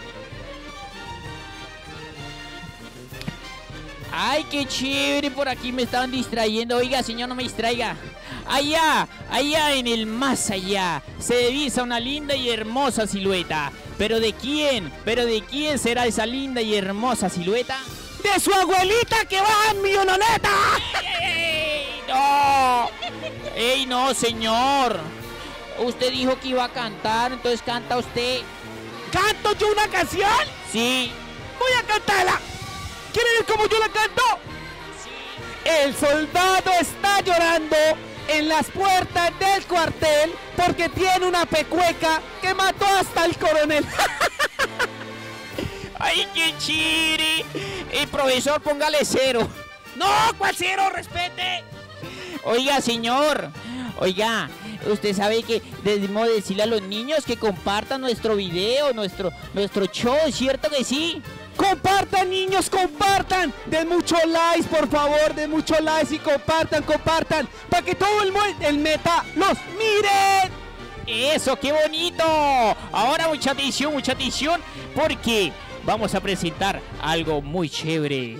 Ay, qué chévere, por aquí me estaban distrayendo. Oiga, señor, no me distraiga. Allá, allá en el más allá se divisa una linda y hermosa silueta. ¿Pero de quién? ¿Pero de quién será esa linda y hermosa silueta? De su abuelita que va en milloneta. ¡Ey, no! ¡Ey, no, señor! Usted dijo que iba a cantar, entonces canta usted. ¿Canto yo una canción? Sí. Voy a cantarla. ¿Quieren ver cómo yo la canto? El soldado está llorando en las puertas del cuartel porque tiene una pecueca que mató hasta el coronel. ¡Ay, qué chiri! El profesor, póngale cero. No, ¿cuál cero? Respete. Oiga, señor. Oiga, usted sabe que debemos decirle a los niños que compartan nuestro video, nuestro, nuestro show, ¿cierto que sí? Compartan, niños, compartan. Den mucho likes, por favor, den mucho likes y compartan, compartan. Para que todo el, mu- el meta los mire. ¡Eso, qué bonito! Ahora mucha atención, mucha atención, porque vamos a presentar algo muy chévere.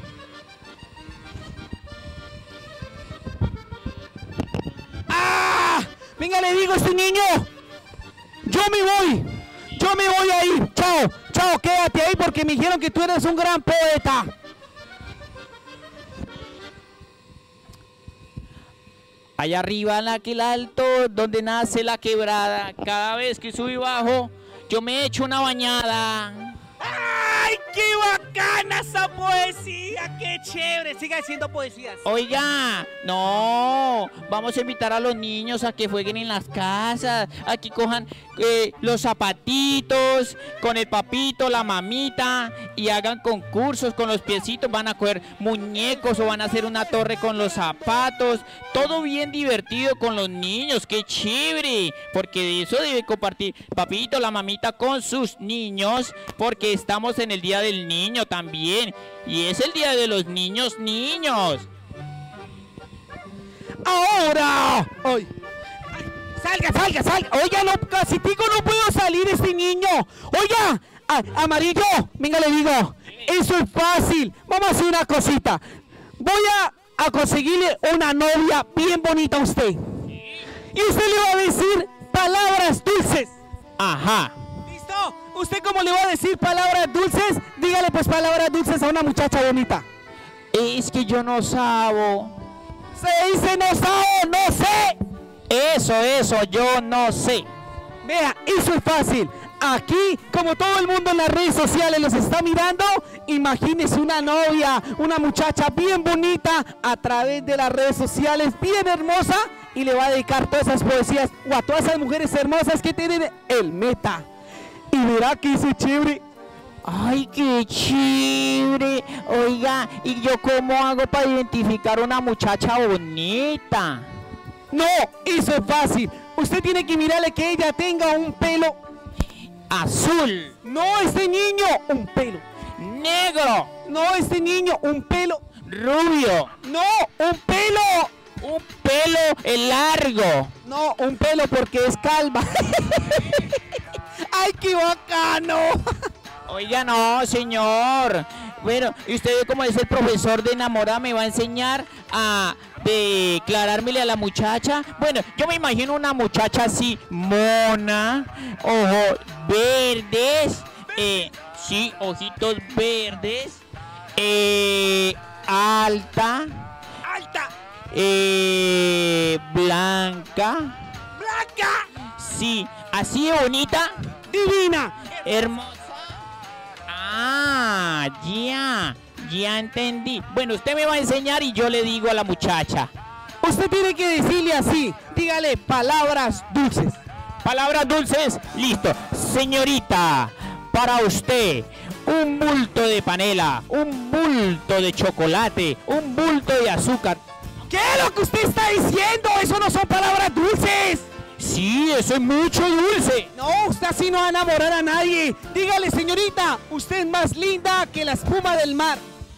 ¡Ah! Venga, le digo a este niño. Yo me voy. Yo me voy a ir. Chao, chao. Gustavo, quédate ahí porque me dijeron que tú eres un gran poeta. Allá arriba en aquel alto donde nace la quebrada, cada vez que subo y bajo, yo me echo una bañada. ¡Ay, qué bacana esa poesía! ¡Qué chévere! Siga haciendo poesías. Oiga, no, vamos a invitar a los niños a que jueguen en las casas, a que cojan eh, los zapatitos con el papito, la mamita y hagan concursos con los piecitos, van a coger muñecos o van a hacer una torre con los zapatos, todo bien divertido con los niños, qué chévere, porque de eso debe compartir papito, la mamita con sus niños, porque estamos en el día del niño también, y es el día de los niños, niños. ¡Ahora! ¡Ay! ¡Salga, salga, salga! Oiga, no, casi tico no puedo salir este niño. Oiga, a, amarillo, venga, le digo, eso es fácil. Vamos a hacer una cosita. Voy a, a conseguirle una novia bien bonita a usted. Y usted le va a decir palabras dulces. Ajá. ¿Listo? ¿Usted cómo le va a decir palabras dulces? Dígale pues palabras dulces a una muchacha bonita. Es que yo no sabo. Se dice no sabo, no sé. Eso, eso, yo no sé. Vea, eso es fácil. Aquí, como todo el mundo en las redes sociales los está mirando, imagínese una novia, una muchacha bien bonita a través de las redes sociales, bien hermosa, y le va a dedicar todas esas poesías o a todas esas mujeres hermosas que tienen el Meta. Y verá que dice chévere. Ay, qué chévere. Oiga, ¿y yo cómo hago para identificar una muchacha bonita? No, eso es fácil. Usted tiene que mirarle que ella tenga un pelo azul. No, este niño, un pelo negro. No, este niño, un pelo rubio. No, un pelo. Un pelo largo. No, un pelo porque es calva. ¡Ay, qué bacano! Oiga, no, señor. Bueno, y usted, como es el profesor de enamorada, me va a enseñar a declarármele a la muchacha. Bueno, yo me imagino una muchacha así, mona, ojos verdes, eh, sí, ojitos verdes, eh, alta, alta, eh, blanca, blanca, sí, así de bonita, divina, hermosa. Ah, ya, ya entendí. Bueno, usted me va a enseñar y yo le digo a la muchacha. Usted tiene que decirle así, dígale palabras dulces. Palabras dulces, listo. Señorita, para usted, un bulto de panela, un bulto de chocolate, un bulto de azúcar. ¿Qué es lo que usted está diciendo? Eso no son palabras dulces. Sí, eso es mucho dulce. No, usted así no va a enamorar a nadie. Dígale, señorita, usted es más linda que la espuma del mar.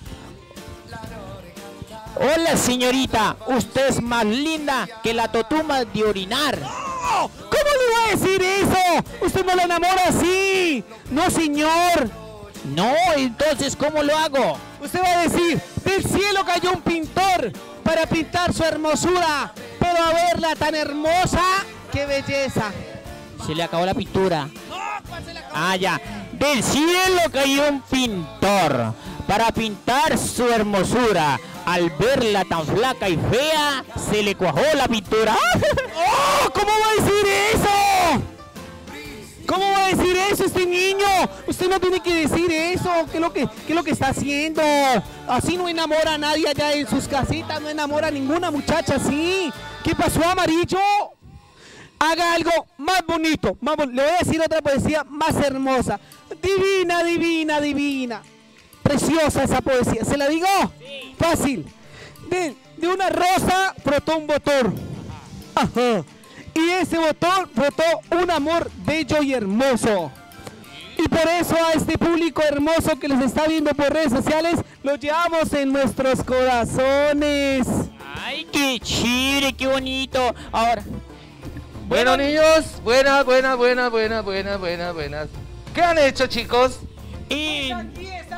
Hola, señorita, usted es más linda que la totuma de orinar. ¡No! ¿Cómo le va a decir eso? Usted no la enamora así. No, señor. No, entonces, ¿cómo lo hago? Usted va a decir, del cielo cayó un pintor para pintar su hermosura, pero a verla tan hermosa, ¡qué belleza! Se le acabó la pintura. Ah, ya. Del cielo cayó un pintor para pintar su hermosura. Al verla tan flaca y fea, se le cuajó la pintura. ¡Oh! ¿Cómo va a decir eso? ¿Cómo va a decir eso este niño? Usted no tiene que decir eso. ¿Qué es lo que, qué es lo que está haciendo? Así no enamora a nadie allá en sus casitas. No enamora a ninguna muchacha así. ¿Qué pasó, amarillo? Haga algo más bonito. Más bon- Le voy a decir otra poesía más hermosa. Divina, divina, divina. Preciosa esa poesía. ¿Se la digo? Sí. Fácil. De, de una rosa brotó un botón. Ajá. Y ese botón brotó un amor bello y hermoso. Y por eso a este público hermoso que les está viendo por redes sociales, lo llevamos en nuestros corazones. Ay, qué chévere, qué bonito. Ahora, Bueno, niños, buenas, buenas, buenas, buenas, buenas, buenas, buenas. ¿Qué han hecho, chicos? y Aquí estamos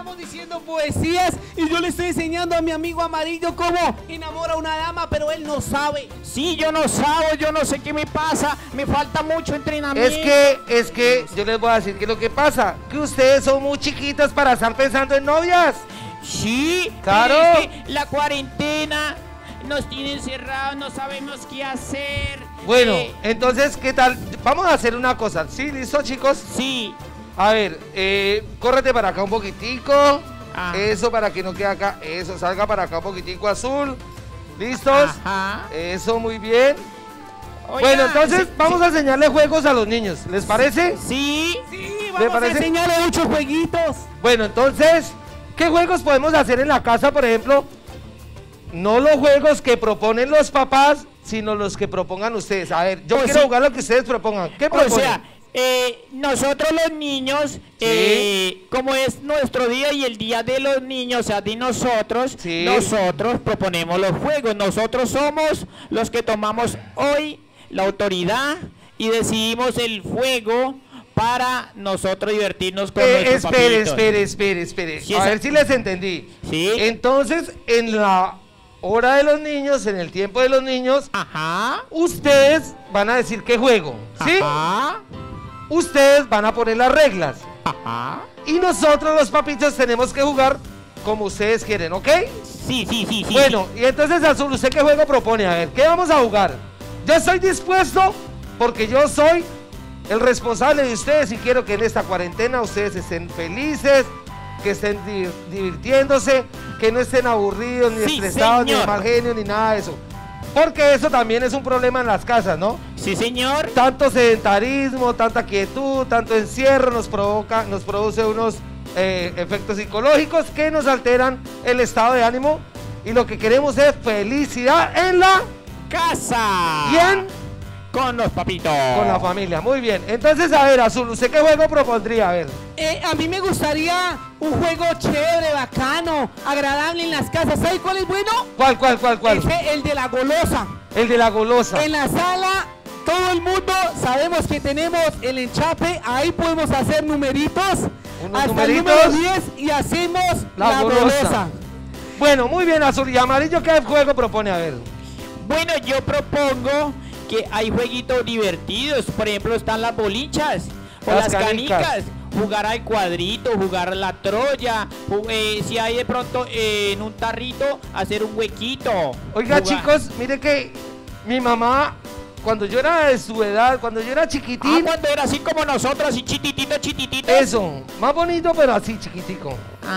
estamos diciendo poesías y yo le estoy enseñando a mi amigo Amarillo cómo enamora a una dama, pero él no sabe. Sí, yo no sabo, yo no sé qué me pasa, me falta mucho entrenamiento. Es que, es que, yo les voy a decir que lo que pasa, que ustedes son muy chiquitas para estar pensando en novias. Sí, claro. Pero es que la cuarentena nos tiene encerrados, no sabemos qué hacer. Bueno, eh, entonces, ¿qué tal? Vamos a hacer una cosa, ¿sí? ¿Listo, chicos? Sí. A ver, eh, córrete para acá un poquitico. Ah. Eso para que no quede acá. Eso, salga para acá un poquitico azul. ¿Listos? Ajá. Eso, muy bien. Oiga, bueno, entonces sí, vamos sí. a enseñarle juegos a los niños. ¿Les parece? Sí. Sí, ¿Le vamos a parece? enseñarle muchos jueguitos. Bueno, entonces, ¿qué juegos podemos hacer en la casa, por ejemplo? No los juegos que proponen los papás, sino los que propongan ustedes. A ver, yo Pues quiero sí. jugar lo que ustedes propongan. ¿Qué O proponen? sea, eh, nosotros los niños, eh, como es nuestro día y el día de los niños, o sea, de nosotros, Sí. nosotros proponemos los juegos. Nosotros somos los que tomamos hoy la autoridad y decidimos el juego para nosotros divertirnos con Eh, nuestros espere, papitos. espere, espere, espere. Sí, a esa- ver si les entendí. Sí. Entonces, en la hora de los niños, en el tiempo de los niños, Ajá. ustedes van a decir qué juego, ¿sí? Ajá. Ustedes van a poner las reglas. Ajá. Y nosotros, los papitos, tenemos que jugar como ustedes quieren, ¿ok? Sí, sí, sí, sí. Bueno, y entonces, Azul, ¿usted qué juego propone? A ver, ¿qué vamos a jugar? Yo estoy dispuesto porque yo soy el responsable de ustedes y quiero que en esta cuarentena ustedes estén felices, que estén di- divirtiéndose, que no estén aburridos, ni Sí, estresados, ni de señor. mal genio, ni nada de eso. Porque eso también es un problema en las casas, ¿no? Sí, señor. Tanto sedentarismo, tanta quietud, tanto encierro nos provoca, nos produce unos eh, efectos psicológicos que nos alteran el estado de ánimo y lo que queremos es felicidad en la Casa. bien Con los papitos. con la familia. Muy bien. Entonces, a ver, Azul, ¿usted qué juego propondría? A ver. Eh, a mí me gustaría un juego chévere, bacano, agradable en las casas. ¿Sabe cuál es bueno? ¿Cuál, cuál, cuál, cuál? Ese, el de la golosa. El de la golosa. En la sala, todo el mundo sabemos que tenemos el enchape. Ahí podemos hacer numeritos. Unos hasta numeritos. el número diez y hacemos La la, golosa. golosa. Bueno, muy bien, Azul. ¿Y Amarillo qué juego propone? A ver. Bueno, yo propongo que hay jueguitos divertidos. Por ejemplo, están las bolichas o Las las, canicas. canicas. Jugar al cuadrito, jugar la troya. ju- eh, si hay de pronto eh, en un tarrito, hacer un huequito. Oiga, Jugar- chicos, mire que mi mamá, cuando yo era de su edad, cuando yo era Ah, chiquitín, cuando era así como nosotros, así chititito, chititito. eso, más bonito, pero así chiquitico.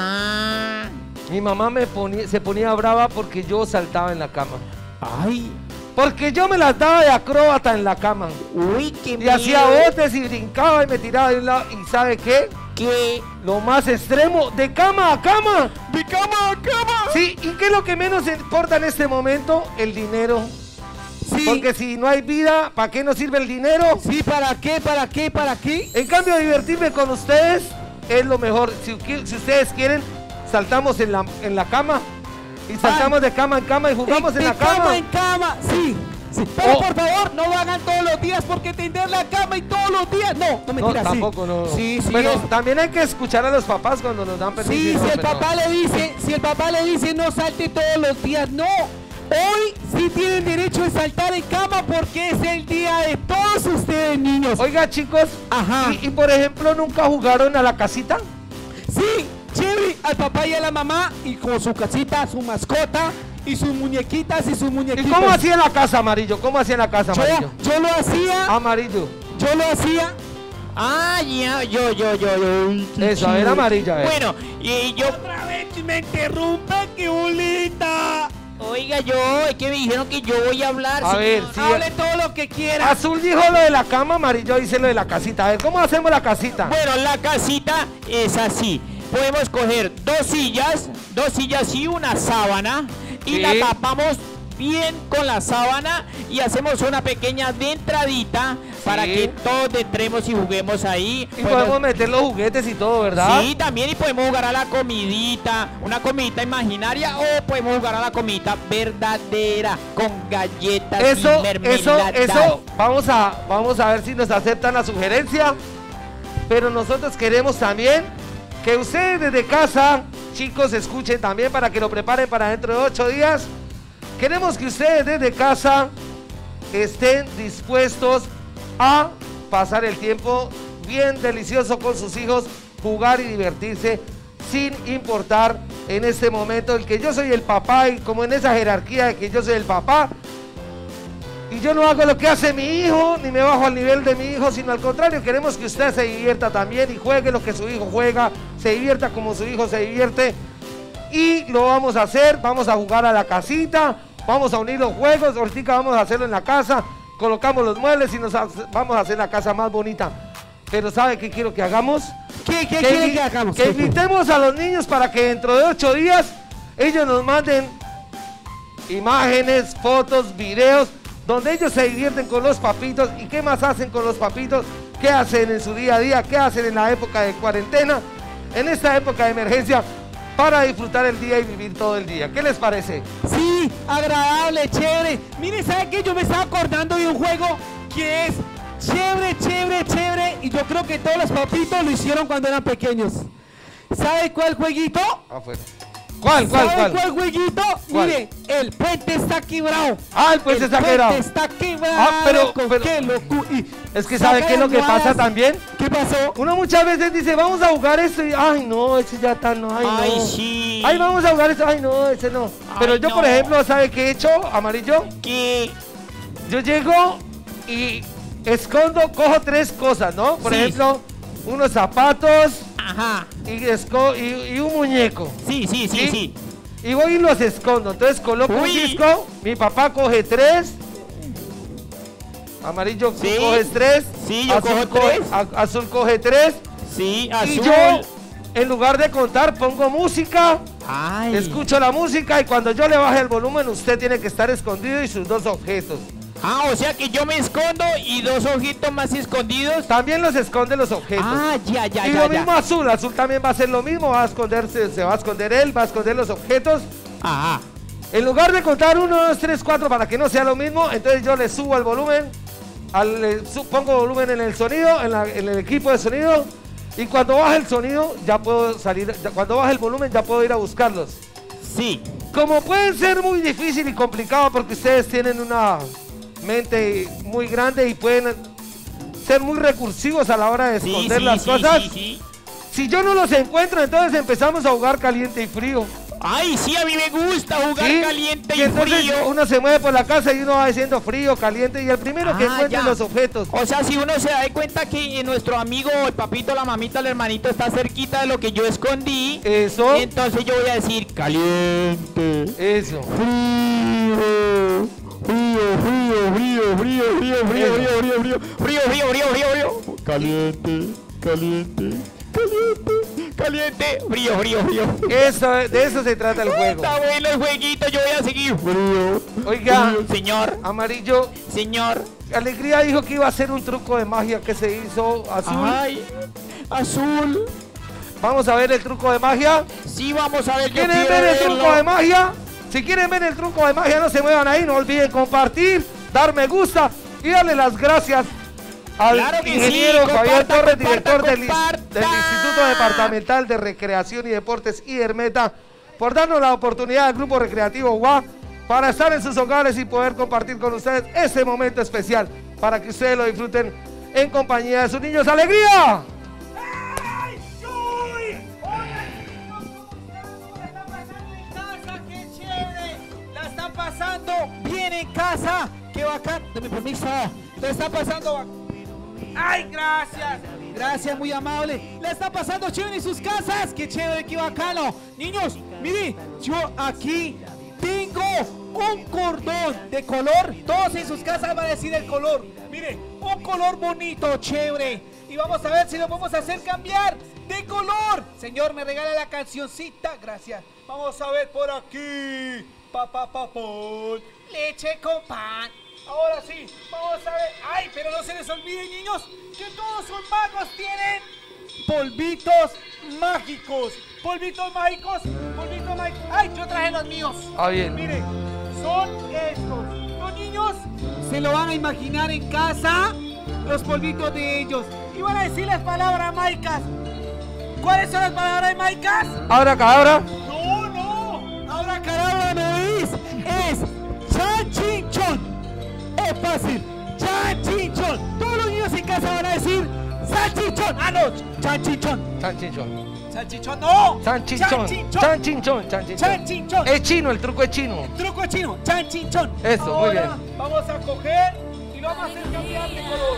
Ah. Mi mamá me ponía, se ponía brava porque yo saltaba en la cama. Ay. Porque yo me las daba de acróbata en la cama. Uy, qué Y hacía miedo. botes y brincaba y me tiraba de un lado. ¿Y sabe qué? ¿Qué? Lo más extremo, de cama a cama. ¡De cama a cama! Sí, ¿y qué es lo que menos importa en este momento? El dinero. Sí. Porque si no hay vida, ¿para qué nos sirve el dinero? Sí, ¿para qué? ¿Para qué? ¿Para qué? En cambio, divertirme con ustedes es lo mejor. Si, qui- si ustedes quieren, saltamos en la, en la cama. Y saltamos de cama en cama y jugamos en, de la cama. cama en cama, sí. sí. Pero Oh. por favor, no lo hagan todos los días porque tender la cama y todos los días. No, no No, mentira, sí. tampoco, no. Sí, sí. Bueno, es- también hay que escuchar a los papás cuando nos dan permiso. Sí, y no, si el pero- papá le dice, si el papá le dice no salte todos los días, no. Hoy sí tienen derecho de saltar en cama porque es el día de todos ustedes, niños. Oiga, chicos, Ajá. y, y por ejemplo, ¿nunca jugaron a la casita? Sí, chévere, al papá y a la mamá y con su casita, su mascota y sus muñequitas y sus ¿Y muñequitos. cómo hacía en la casa, Amarillo? ¿Cómo hacía en la casa, Amarillo? Yo, yo lo hacía, Amarillo. yo lo hacía. Ah, ya, yo, yo, yo, yo. Uy, qué Eso, a ver, chido. Amarillo, a ver. Bueno, y yo, Otra vez me interrumpe, qué bolita. oiga, yo, es que me dijeron que yo voy a hablar. A señor. ver, sí. Hable todo lo que quiera. Azul dijo lo de la cama, Amarillo dice lo de la casita. A ver, ¿cómo hacemos la casita? Bueno, la casita es así. Podemos coger dos sillas, dos sillas y una sábana y Sí. la tapamos bien con la sábana y hacemos una pequeña de entradita para Sí. que todos entremos y juguemos ahí. Y podemos meter los juguetes y todo, ¿verdad? Sí, también y podemos jugar a la comidita, una comidita imaginaria o podemos jugar a la comidita verdadera con galletas y Eso, eso, mermeladas. eso, vamos a, vamos a ver si nos aceptan la sugerencia. Pero nosotros queremos también que ustedes desde casa, chicos, escuchen también para que lo preparen para dentro de ocho días. Queremos que ustedes desde casa estén dispuestos a pasar el tiempo bien delicioso con sus hijos, jugar y divertirse sin importar en este momento el que yo soy el papá y como en esa jerarquía de que yo soy el papá y yo no hago lo que hace mi hijo ni me bajo al nivel de mi hijo, sino al contrario, queremos que usted se divierta también y juegue lo que su hijo juega, se divierta como su hijo se divierte y lo vamos a hacer, vamos a jugar a la casita, vamos a unir los juegos, ahorita vamos a hacerlo en la casa, colocamos los muebles y nos vamos a hacer la casa más bonita. Pero ¿sabe qué quiero que hagamos? ¿Qué, qué que quiere que hagamos? Que invitemos a los niños para que dentro de ocho días ellos nos manden imágenes, fotos, videos, donde ellos se divierten con los papitos. ¿Y qué más hacen con los papitos? ¿Qué hacen en su día a día? ¿Qué hacen en la época de cuarentena? En esta época de emergencia, para disfrutar el día y vivir todo el día. ¿Qué les parece? Sí, agradable, chévere. Mire, ¿sabe qué? Yo me estaba acordando de un juego que es chévere, chévere, chévere. Y yo creo que todos los papitos lo hicieron cuando eran pequeños. ¿Sabe cuál jueguito? Afuera. ¿Cuál, cuál, ¿Sabe cuál? cuál jueguito? ¿Cuál? Mire, el puente está quebrado. Ah, el puente está quebrado. El puente está quebrado. Ah, pero, ¿Con pero qué locu- y es que ¿sabe qué es lo que almohadas. pasa también? ¿Qué pasó? Uno muchas veces dice, vamos a jugar esto y, ay, no, ese ya está, no, ay, Ay, no. sí. Ay, vamos a jugar esto, ay, no, ese no. Pero Ay, yo, no. por ejemplo, ¿sabe qué he hecho, Amarillo? ¿Qué? Yo llego y escondo, cojo tres cosas, ¿no? Por Sí. ejemplo, unos zapatos Ajá. y, esco- y, y un muñeco. Sí, sí, sí, ¿Sí? sí. Y voy y los escondo. Entonces coloco un Uy. disco, mi papá coge tres. Amarillo, tú Sí. coges tres. Sí, yo cojo coge- tres. a- azul coge tres. Sí, Y azul. yo, en lugar de contar, pongo música. Ay. Escucho la música y cuando yo le baje el volumen, usted tiene que estar escondido y sus dos objetos. Ah, o sea que yo me escondo y dos ojitos más escondidos. También los esconde los objetos. Ah, ya, ya, y ya, lo ya. mismo azul, azul también va a hacer lo mismo, va a esconderse, se va a esconder él, va a esconder los objetos. Ajá. En lugar de contar uno, dos, tres, cuatro para que no sea lo mismo, entonces yo le subo al volumen, al, le su- pongo volumen en el sonido, en, la- en el equipo de sonido, y cuando baja el sonido ya puedo salir, ya- cuando baja el volumen ya puedo ir a buscarlos. Sí. Como pueden ser muy difícil y complicado porque ustedes tienen una mente muy grande y pueden ser muy recursivos a la hora de Sí, esconder sí, las sí, cosas. sí, sí. Si yo no los encuentro, entonces empezamos a jugar caliente y frío. Ay, sí, a mí me gusta jugar ¿Sí? caliente y, entonces frío. uno se mueve por la casa y uno va diciendo frío, caliente y el primero que Ah, encuentre ya. los objetos. O sea, si uno se da cuenta que nuestro amigo, el papito, la mamita, el hermanito está cerquita de lo que yo escondí, Eso, entonces yo voy a decir caliente, eso. frío, frío, frío, frío, frío, frío, frío, Eso. frío, frío, frío, frío, frío, frío, frío, frío, caliente, caliente, caliente, caliente, frío, frío, frío. Eso, de eso se trata el juego. Está bueno el jueguito, yo voy a seguir. Frío, Oiga, frío, señor, Amarillo, señor. Alegría dijo que iba a hacer un truco de magia que se hizo azul. Ay, azul. Vamos a ver el truco de magia. Sí, vamos a ver. yo ¿Quieren quiero ver el verlo. truco de magia? Si quieren ver el truco de magia, no se muevan ahí, no olviden compartir, dar me gusta y darle las gracias al Claro que ingeniero sí, Javier comparta, Torres, comparta, director del, comparta. del Instituto Departamental de Recreación y Deportes IDERMETA, por darnos la oportunidad al Grupo Recreativo Guá para estar en sus hogares y poder compartir con ustedes este momento especial para que ustedes lo disfruten en compañía de sus niños. ¡Alegría! ¡Qué chévere! ¡La están pasando bien en casa! ¡Qué bacán! Deme permiso. ¡La está pasando bacán! ¡Ay, gracias! Gracias, muy amable. ¡La está pasando chévere en sus casas! ¡Qué chévere, qué bacano! Niños, mire, yo aquí tengo un cordón de color. Todos en sus casas van a decir el color. Mire, un color bonito, chévere. Y vamos a ver si lo podemos hacer cambiar de color. Señor, me regala la cancioncita. Gracias. Vamos a ver por aquí. Pa, pa, pa, pol. Leche con pan. Ahora sí, vamos a ver. Ay, pero no se les olvide, niños, que todos sus magos tienen polvitos mágicos. Polvitos mágicos, polvitos mágicos. Ay, yo traje los míos. Ah, bien. Miren, son estos. Los niños se lo van a imaginar en casa, los polvitos de ellos. Y van a decir las palabras mágicas. ¿Cuáles son las palabras de Maicas? Ahora, cadabra. No, no. Ahora cadabra me oís. Es chanchinchón. Es fácil. Chanchinchón. Todos los niños en casa van a decir salchichón. Ah, no. Chanchinchón. Chanchichón. Salchichón, no. Chanchichón. Chanchinchón. Chanchichón. Chanchichón. Chanchinchón. Es chino, el truco es chino. Truco chino. Chanchinchón. Eso, muy Ahora bien. vamos a coger y lo vamos a hacer cambiar de color.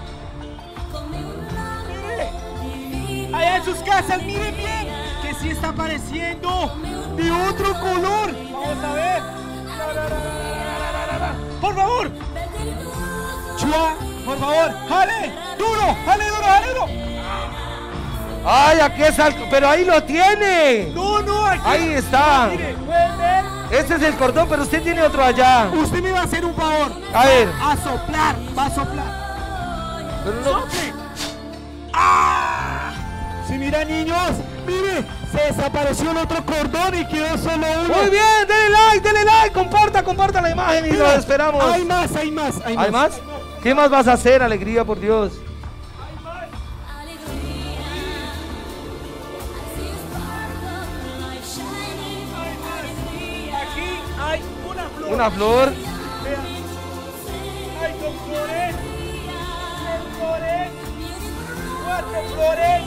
Mire. Allá en sus casas, miren bien. Que sí está apareciendo de otro color. Vamos a ver. Por favor. Chua, por favor. Jale. Duro. Jale duro, jale duro. Ay, aquí es algo, pero ahí lo tiene. No, no, aquí. Ahí está. Mire, pueden ver. Ese es el cordón, pero usted tiene otro allá. Usted me va a hacer un favor. A ver. A soplar, va a soplar. Pero no. ¡Sople! ¡Ah! Si mira, niños, mire, se desapareció el otro cordón y quedó solo uno. Muy bien, denle like, denle like, comparta, comparta la imagen y Mira, lo esperamos. Hay más, hay más, hay más. ¿Hay más? ¿Qué más vas a hacer, alegría, por Dios? Aquí hay una flor. Una flor. Vean. Hay dos flores. Tres flores. Cuatro flores.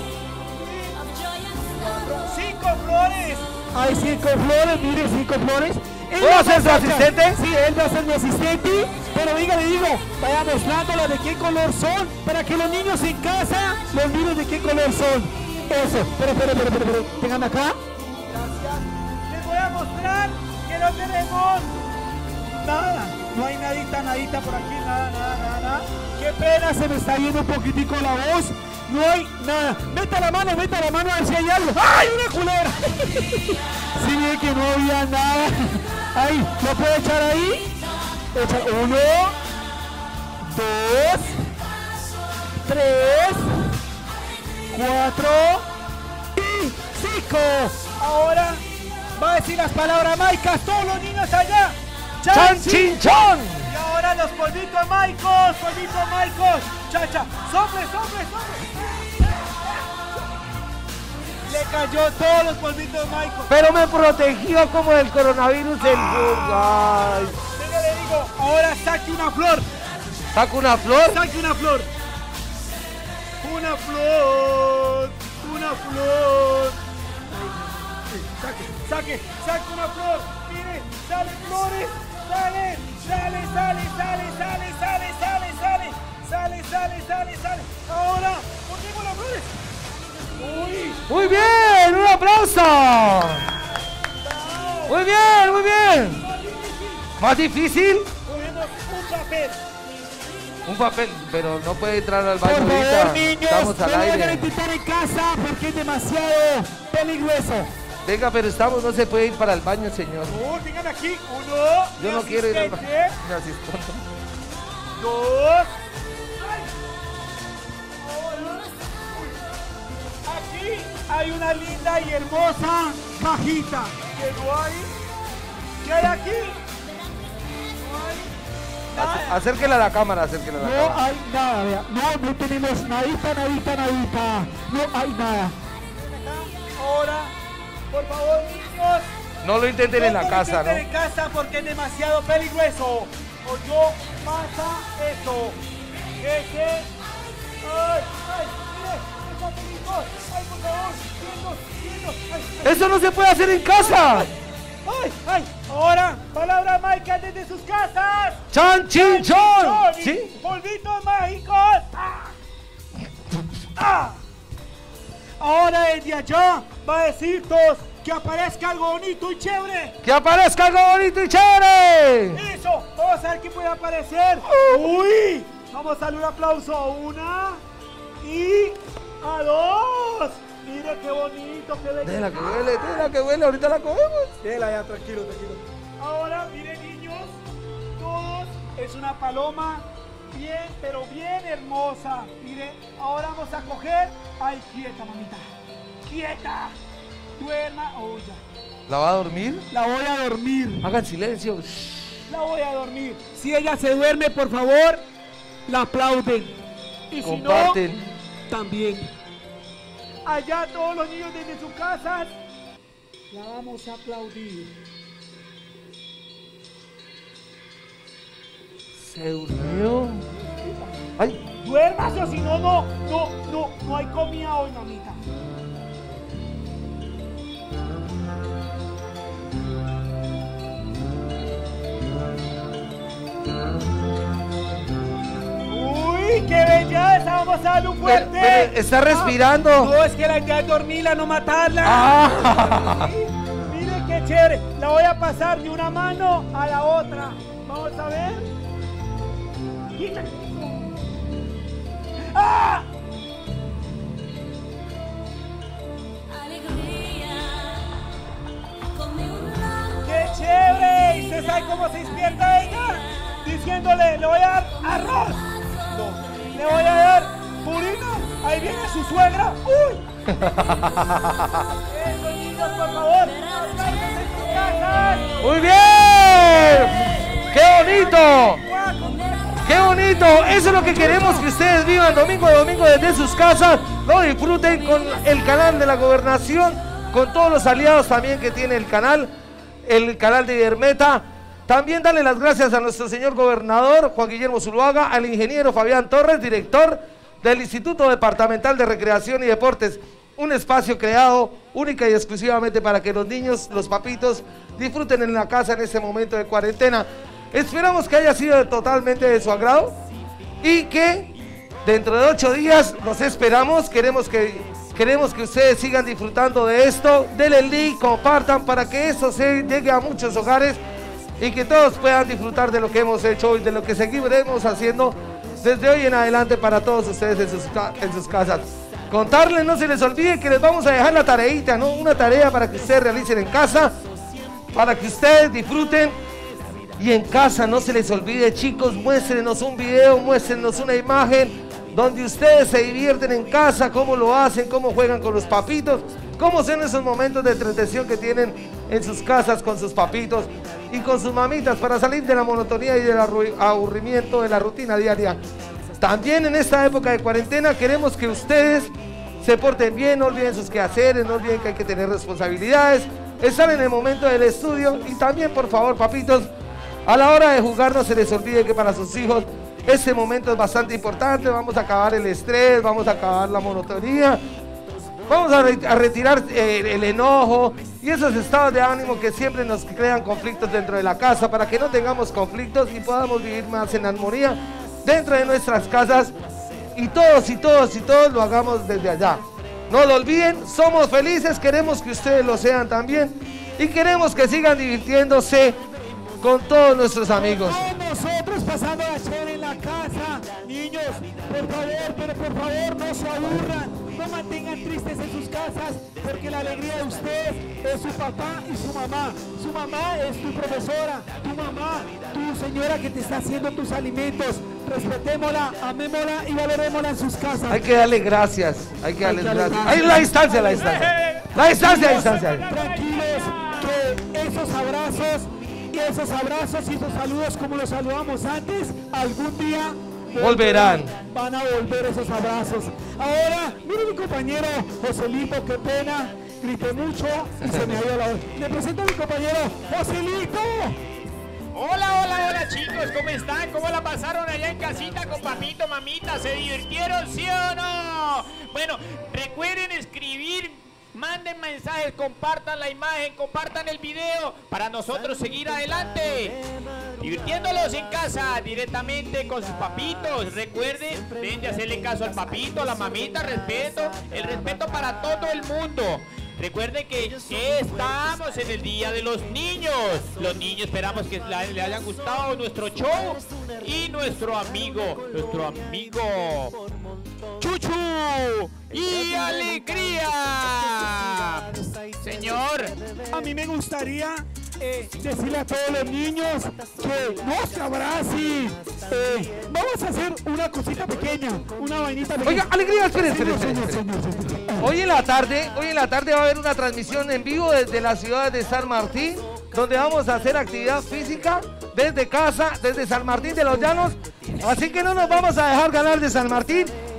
Cinco flores. Hay cinco flores, mire, cinco flores. Él ¿Puedo va a ser su sacar- asistente? Sí, él va a ser mi asistente. Pero diga, le digo, vaya mostrándola de qué color son, para que los niños en casa los miren de qué color son. Eso, espera, espera, espera, espera, espera. Tengan acá. Gracias. Les voy a mostrar que no tenemos nada. No hay nadita, nadita por aquí, nada, nada, nada, nada. Qué pena, se me está yendo un poquitico la voz. No hay nada. Meta la mano, meta la mano a ver si hay algo. ¡Ay, una culebra! Sí, ve que no había nada. Ahí, ¿lo puedo echar ahí? Echa uno, dos, tres, cuatro y cinco. Ahora va a decir las palabras maicas, todos los niños allá. ¡Chanchinchón! Y ahora los polvitos maicos, polvitos maicos. Chacha, sople, sople, sople. Le cayó todos los polvitos maicos. Pero me protegió como del coronavirus el Ay. Venga, le digo, ahora saque una flor. ¿Saco una flor? Saque una flor. Una flor. Una flor. Saque, saque, saque una flor. Mire, salen flores. Sale, sale, sale, sale, sale, sale, sale, sale. Sale, sale, sale, sale. Ahora, ponemos las flores. Uy. Muy bien, un aplauso. Muy bien, muy bien. ¿Más difícil? Cogemos un papel. Un papel, pero no puede entrar al baño Por favor, ahorita. niños, Estamos no al lo vayan a aire. intentar en casa porque es demasiado peligroso. Venga, pero estamos, no se puede ir para el baño, señor. Oh, tengan aquí, uno. Yo no mi quiero ir al baño. asistente, Mi asistente. Dos. Ay. Ahora. Aquí hay una linda y hermosa cajita. ¿Qué no hay? ¿Qué hay aquí? No hay nada. Acérquela a la cámara, acérquela a la No cámara. hay nada, vea. No, no tenemos nadita, nadita, nadita. No hay nada. Ahora, por favor, niños. No lo intenten en la no casa, intenten ¿no? en casa porque es demasiado peligroso. O yo pasa eso. Ese. Ay, ay, mire, está peligroso. Ay, por favor, viendo, viendo. Ay, ay, ¡Eso no se puede hacer en casa! ay, ay. Ahora, palabra mágica desde sus casas. ¡Chanchinchón! ¿Sí? Polvitos mágicos. ¡Ah! ¡Ah! Ahora desde allá va a decir todos que aparezca algo bonito y chévere. ¡Que aparezca algo bonito y chévere! Eso, vamos a ver qué puede aparecer. Uy, vamos a darle un aplauso a una y a dos. Mire qué bonito, qué bello. Déjala que huele, déjala que huele, ahorita la cogemos. Déjala ya, tranquilo, tranquilo. Ahora, miren niños, todos es una paloma bien, pero bien hermosa. Miren, ahora vamos a coger. Ay, quieta, mamita. Quieta. Duerma. Oh, ya. ¿La va a dormir? La voy a dormir. Hagan silencio. La voy a dormir. Si ella se duerme, por favor, la aplauden. Y si Comparten. no, también. allá todos los niños desde sus casas, la vamos a aplaudir. ¿Se durmió? Ay. Duérmase o si no, no, no, no, no hay comida hoy, mamita. ¡Uy, qué belleza! Vamos a darle un fuerte. Pero, pero está respirando. No, no, es que la idea es dormirla, no matarla. Ah. Sí, mire qué chévere. La voy a pasar de una mano a la otra. Vamos a ver. Quítate. ¡Ah! ¡Qué chévere! ¿Y usted sabe cómo se despierta ella? Diciéndole, le voy a dar arroz. No, le voy a dar purina. Ahí viene su suegra. ¡Uy! Eso, niños, por favor. ¡Apláudanse en sus casas! ¡Muy bien! ¡Qué bonito! ¡Qué bonito! Eso es lo que queremos que ustedes vivan domingo a domingo desde sus casas. Lo disfruten con el canal de la gobernación, con todos los aliados también que tiene el canal, el canal de Ibermeta. También darle las gracias a nuestro señor gobernador Juan Guillermo Zuluaga, al ingeniero Fabián Torres, director del Instituto Departamental de Recreación y Deportes. Un espacio creado única y exclusivamente para que los niños, los papitos, disfruten en la casa en este momento de cuarentena. Esperamos que haya sido totalmente de su agrado y que dentro de ocho días los esperamos. Queremos que, queremos que ustedes sigan disfrutando de esto. Denle el link, compartan para que esto se llegue a muchos hogares y que todos puedan disfrutar de lo que hemos hecho hoy, de lo que seguiremos haciendo desde hoy en adelante para todos ustedes en sus, en sus casas. Contarles, no se les olvide que les vamos a dejar la tareita, ¿no? Una tarea para que ustedes realicen en casa, para que ustedes disfruten. Y en casa no se les olvide, chicos, muéstrenos un video, muéstrenos una imagen donde ustedes se divierten en casa, cómo lo hacen, cómo juegan con los papitos, cómo son esos momentos de entretención que tienen en sus casas con sus papitos y con sus mamitas para salir de la monotonía y del aburrimiento de la rutina diaria. También en esta época de cuarentena queremos que ustedes se porten bien, no olviden sus quehaceres, no olviden que hay que tener responsabilidades, estar en el momento del estudio y también, por favor, papitos, a la hora de jugar no se les olvide que para sus hijos este momento es bastante importante. Vamos a acabar el estrés, vamos a acabar la monotonía, vamos a, re a retirar eh, el enojo y esos estados de ánimo que siempre nos crean conflictos dentro de la casa, para que no tengamos conflictos y podamos vivir más en armonía dentro de nuestras casas y todos y todos y todos lo hagamos desde allá. No lo olviden, somos felices, queremos que ustedes lo sean también y queremos que sigan divirtiéndose con todos nuestros amigos. Todos nosotros pasando la chévere en la casa. Niños, por favor, pero por favor no se aburran, no mantengan tristes en sus casas, porque la alegría de ustedes es su papá y su mamá. Su mamá es tu profesora, tu mamá, tu señora que te está haciendo tus alimentos. Respetémosla, amémosla y valorémosla en sus casas. Hay que darle gracias, hay que darle gracias. Ahí la distancia, la distancia. La distancia, la distancia. Tranquilos, que esos abrazos y esos abrazos y esos saludos como los saludamos antes, algún día volverán. Van a volver esos abrazos. Ahora, mire mi compañero Joselito, qué pena, grité mucho y se me ha ido la voz. Le presento a mi compañero Joselito. Hola, hola, hola chicos, ¿cómo están? ¿Cómo la pasaron allá en casita con papito, mamita? ¿Se divirtieron, sí o no? Bueno, recuerden escribir, manden mensajes, compartan la imagen, compartan el video para nosotros seguir adelante, divirtiéndolos en casa directamente con sus papitos. Recuerden, deben de hacerle caso al papito, a la mamita, respeto, el respeto para todo el mundo. Recuerden que estamos en el Día de los Niños. Los niños esperamos que le hayan gustado nuestro show y nuestro amigo, nuestro amigo Chuchu y Alegría. Señor, a mí me gustaría eh, decirle a todos los niños que no se abracen. Eh, vamos a hacer una cosita pequeña, una vainita pequeña. Oiga, Alegría, esperen, Señor, esperen, señor, esperen. señor, señor, señor. Hoy en la tarde, hoy en la tarde va a haber una transmisión en vivo desde la ciudad de San Martín, donde vamos a hacer actividad física desde casa, desde San Martín de los Llanos. Así que no nos vamos a dejar ganar de San Martín.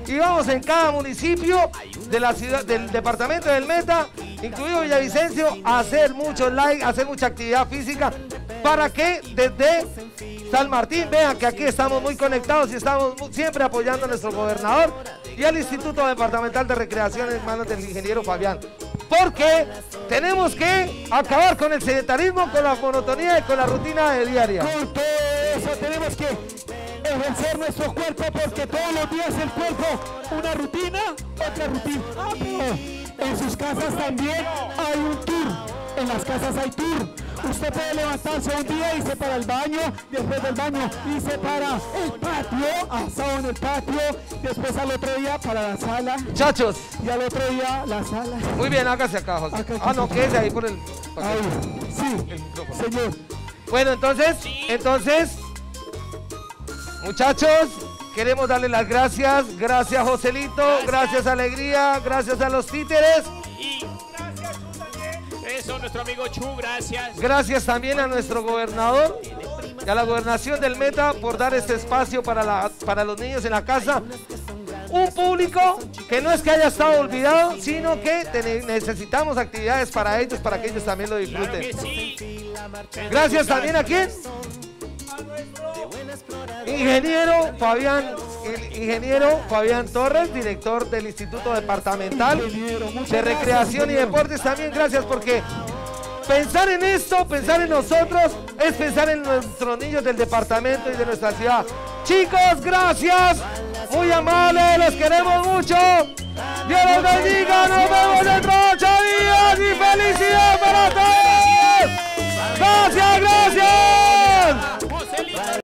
y vamos en cada municipio de la ciudad, del departamento del Meta, incluido Villavicencio, a hacer muchos likes, a hacer mucha actividad física para que desde San Martín vean que aquí estamos muy conectados y estamos siempre apoyando a nuestro gobernador y al Instituto Departamental de Recreación en manos del ingeniero Fabián. Porque tenemos que acabar con el sedentarismo, con la monotonía y con la rutina de diaria. Con todo eso tenemos que ejercer nuestro cuerpo, porque todos los días el cuerpo, una rutina, otra rutina. Ah, pero en sus casas también hay un tour. En las casas hay tour. Usted puede levantarse un día y se para el baño, después del baño y se para el patio, asado en el patio, después al otro día para la sala. Muchachos. Y al otro día la sala. Muy bien, hágase acá, José. Acá, ah, no, quédese ahí por el... Ahí, sí, el señor. Bueno, entonces, entonces, muchachos, queremos darle las gracias. Gracias, Joselito. Gracias, gracias Alegría. Gracias a los títeres. Y gracias, Chu, también. Eso, nuestro amigo Chu, gracias. Gracias también a nuestro gobernador y a la gobernación del Meta por dar este espacio para, la, para los niños en la casa. Un público que no es que haya estado olvidado, sino que necesitamos actividades para ellos, para que ellos también lo disfruten. Claro que sí. Gracias también a quién? A nuestro ingeniero Fabián, el ingeniero Fabián Torres, director del Instituto Departamental de Recreación y Deportes. También gracias, porque pensar en esto, pensar en nosotros, es pensar en nuestros niños del departamento y de nuestra ciudad. Chicos, gracias. Muy amables, los queremos mucho. Dios los bendiga, nos vemos dentro de ocho días y felicidad para todos. Gracias, gracias.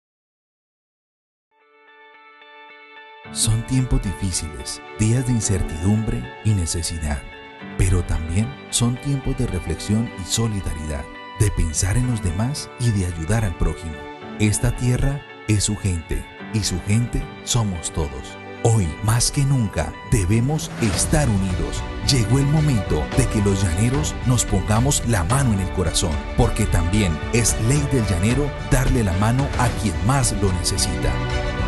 Son tiempos difíciles, días de incertidumbre y necesidad, pero también son tiempos de reflexión y solidaridad, de pensar en los demás y de ayudar al prójimo. Esta tierra es su gente, y su gente somos todos. Hoy, más que nunca, debemos estar unidos. Llegó el momento de que los llaneros nos pongamos la mano en el corazón, porque también es ley del llanero darle la mano a quien más lo necesita.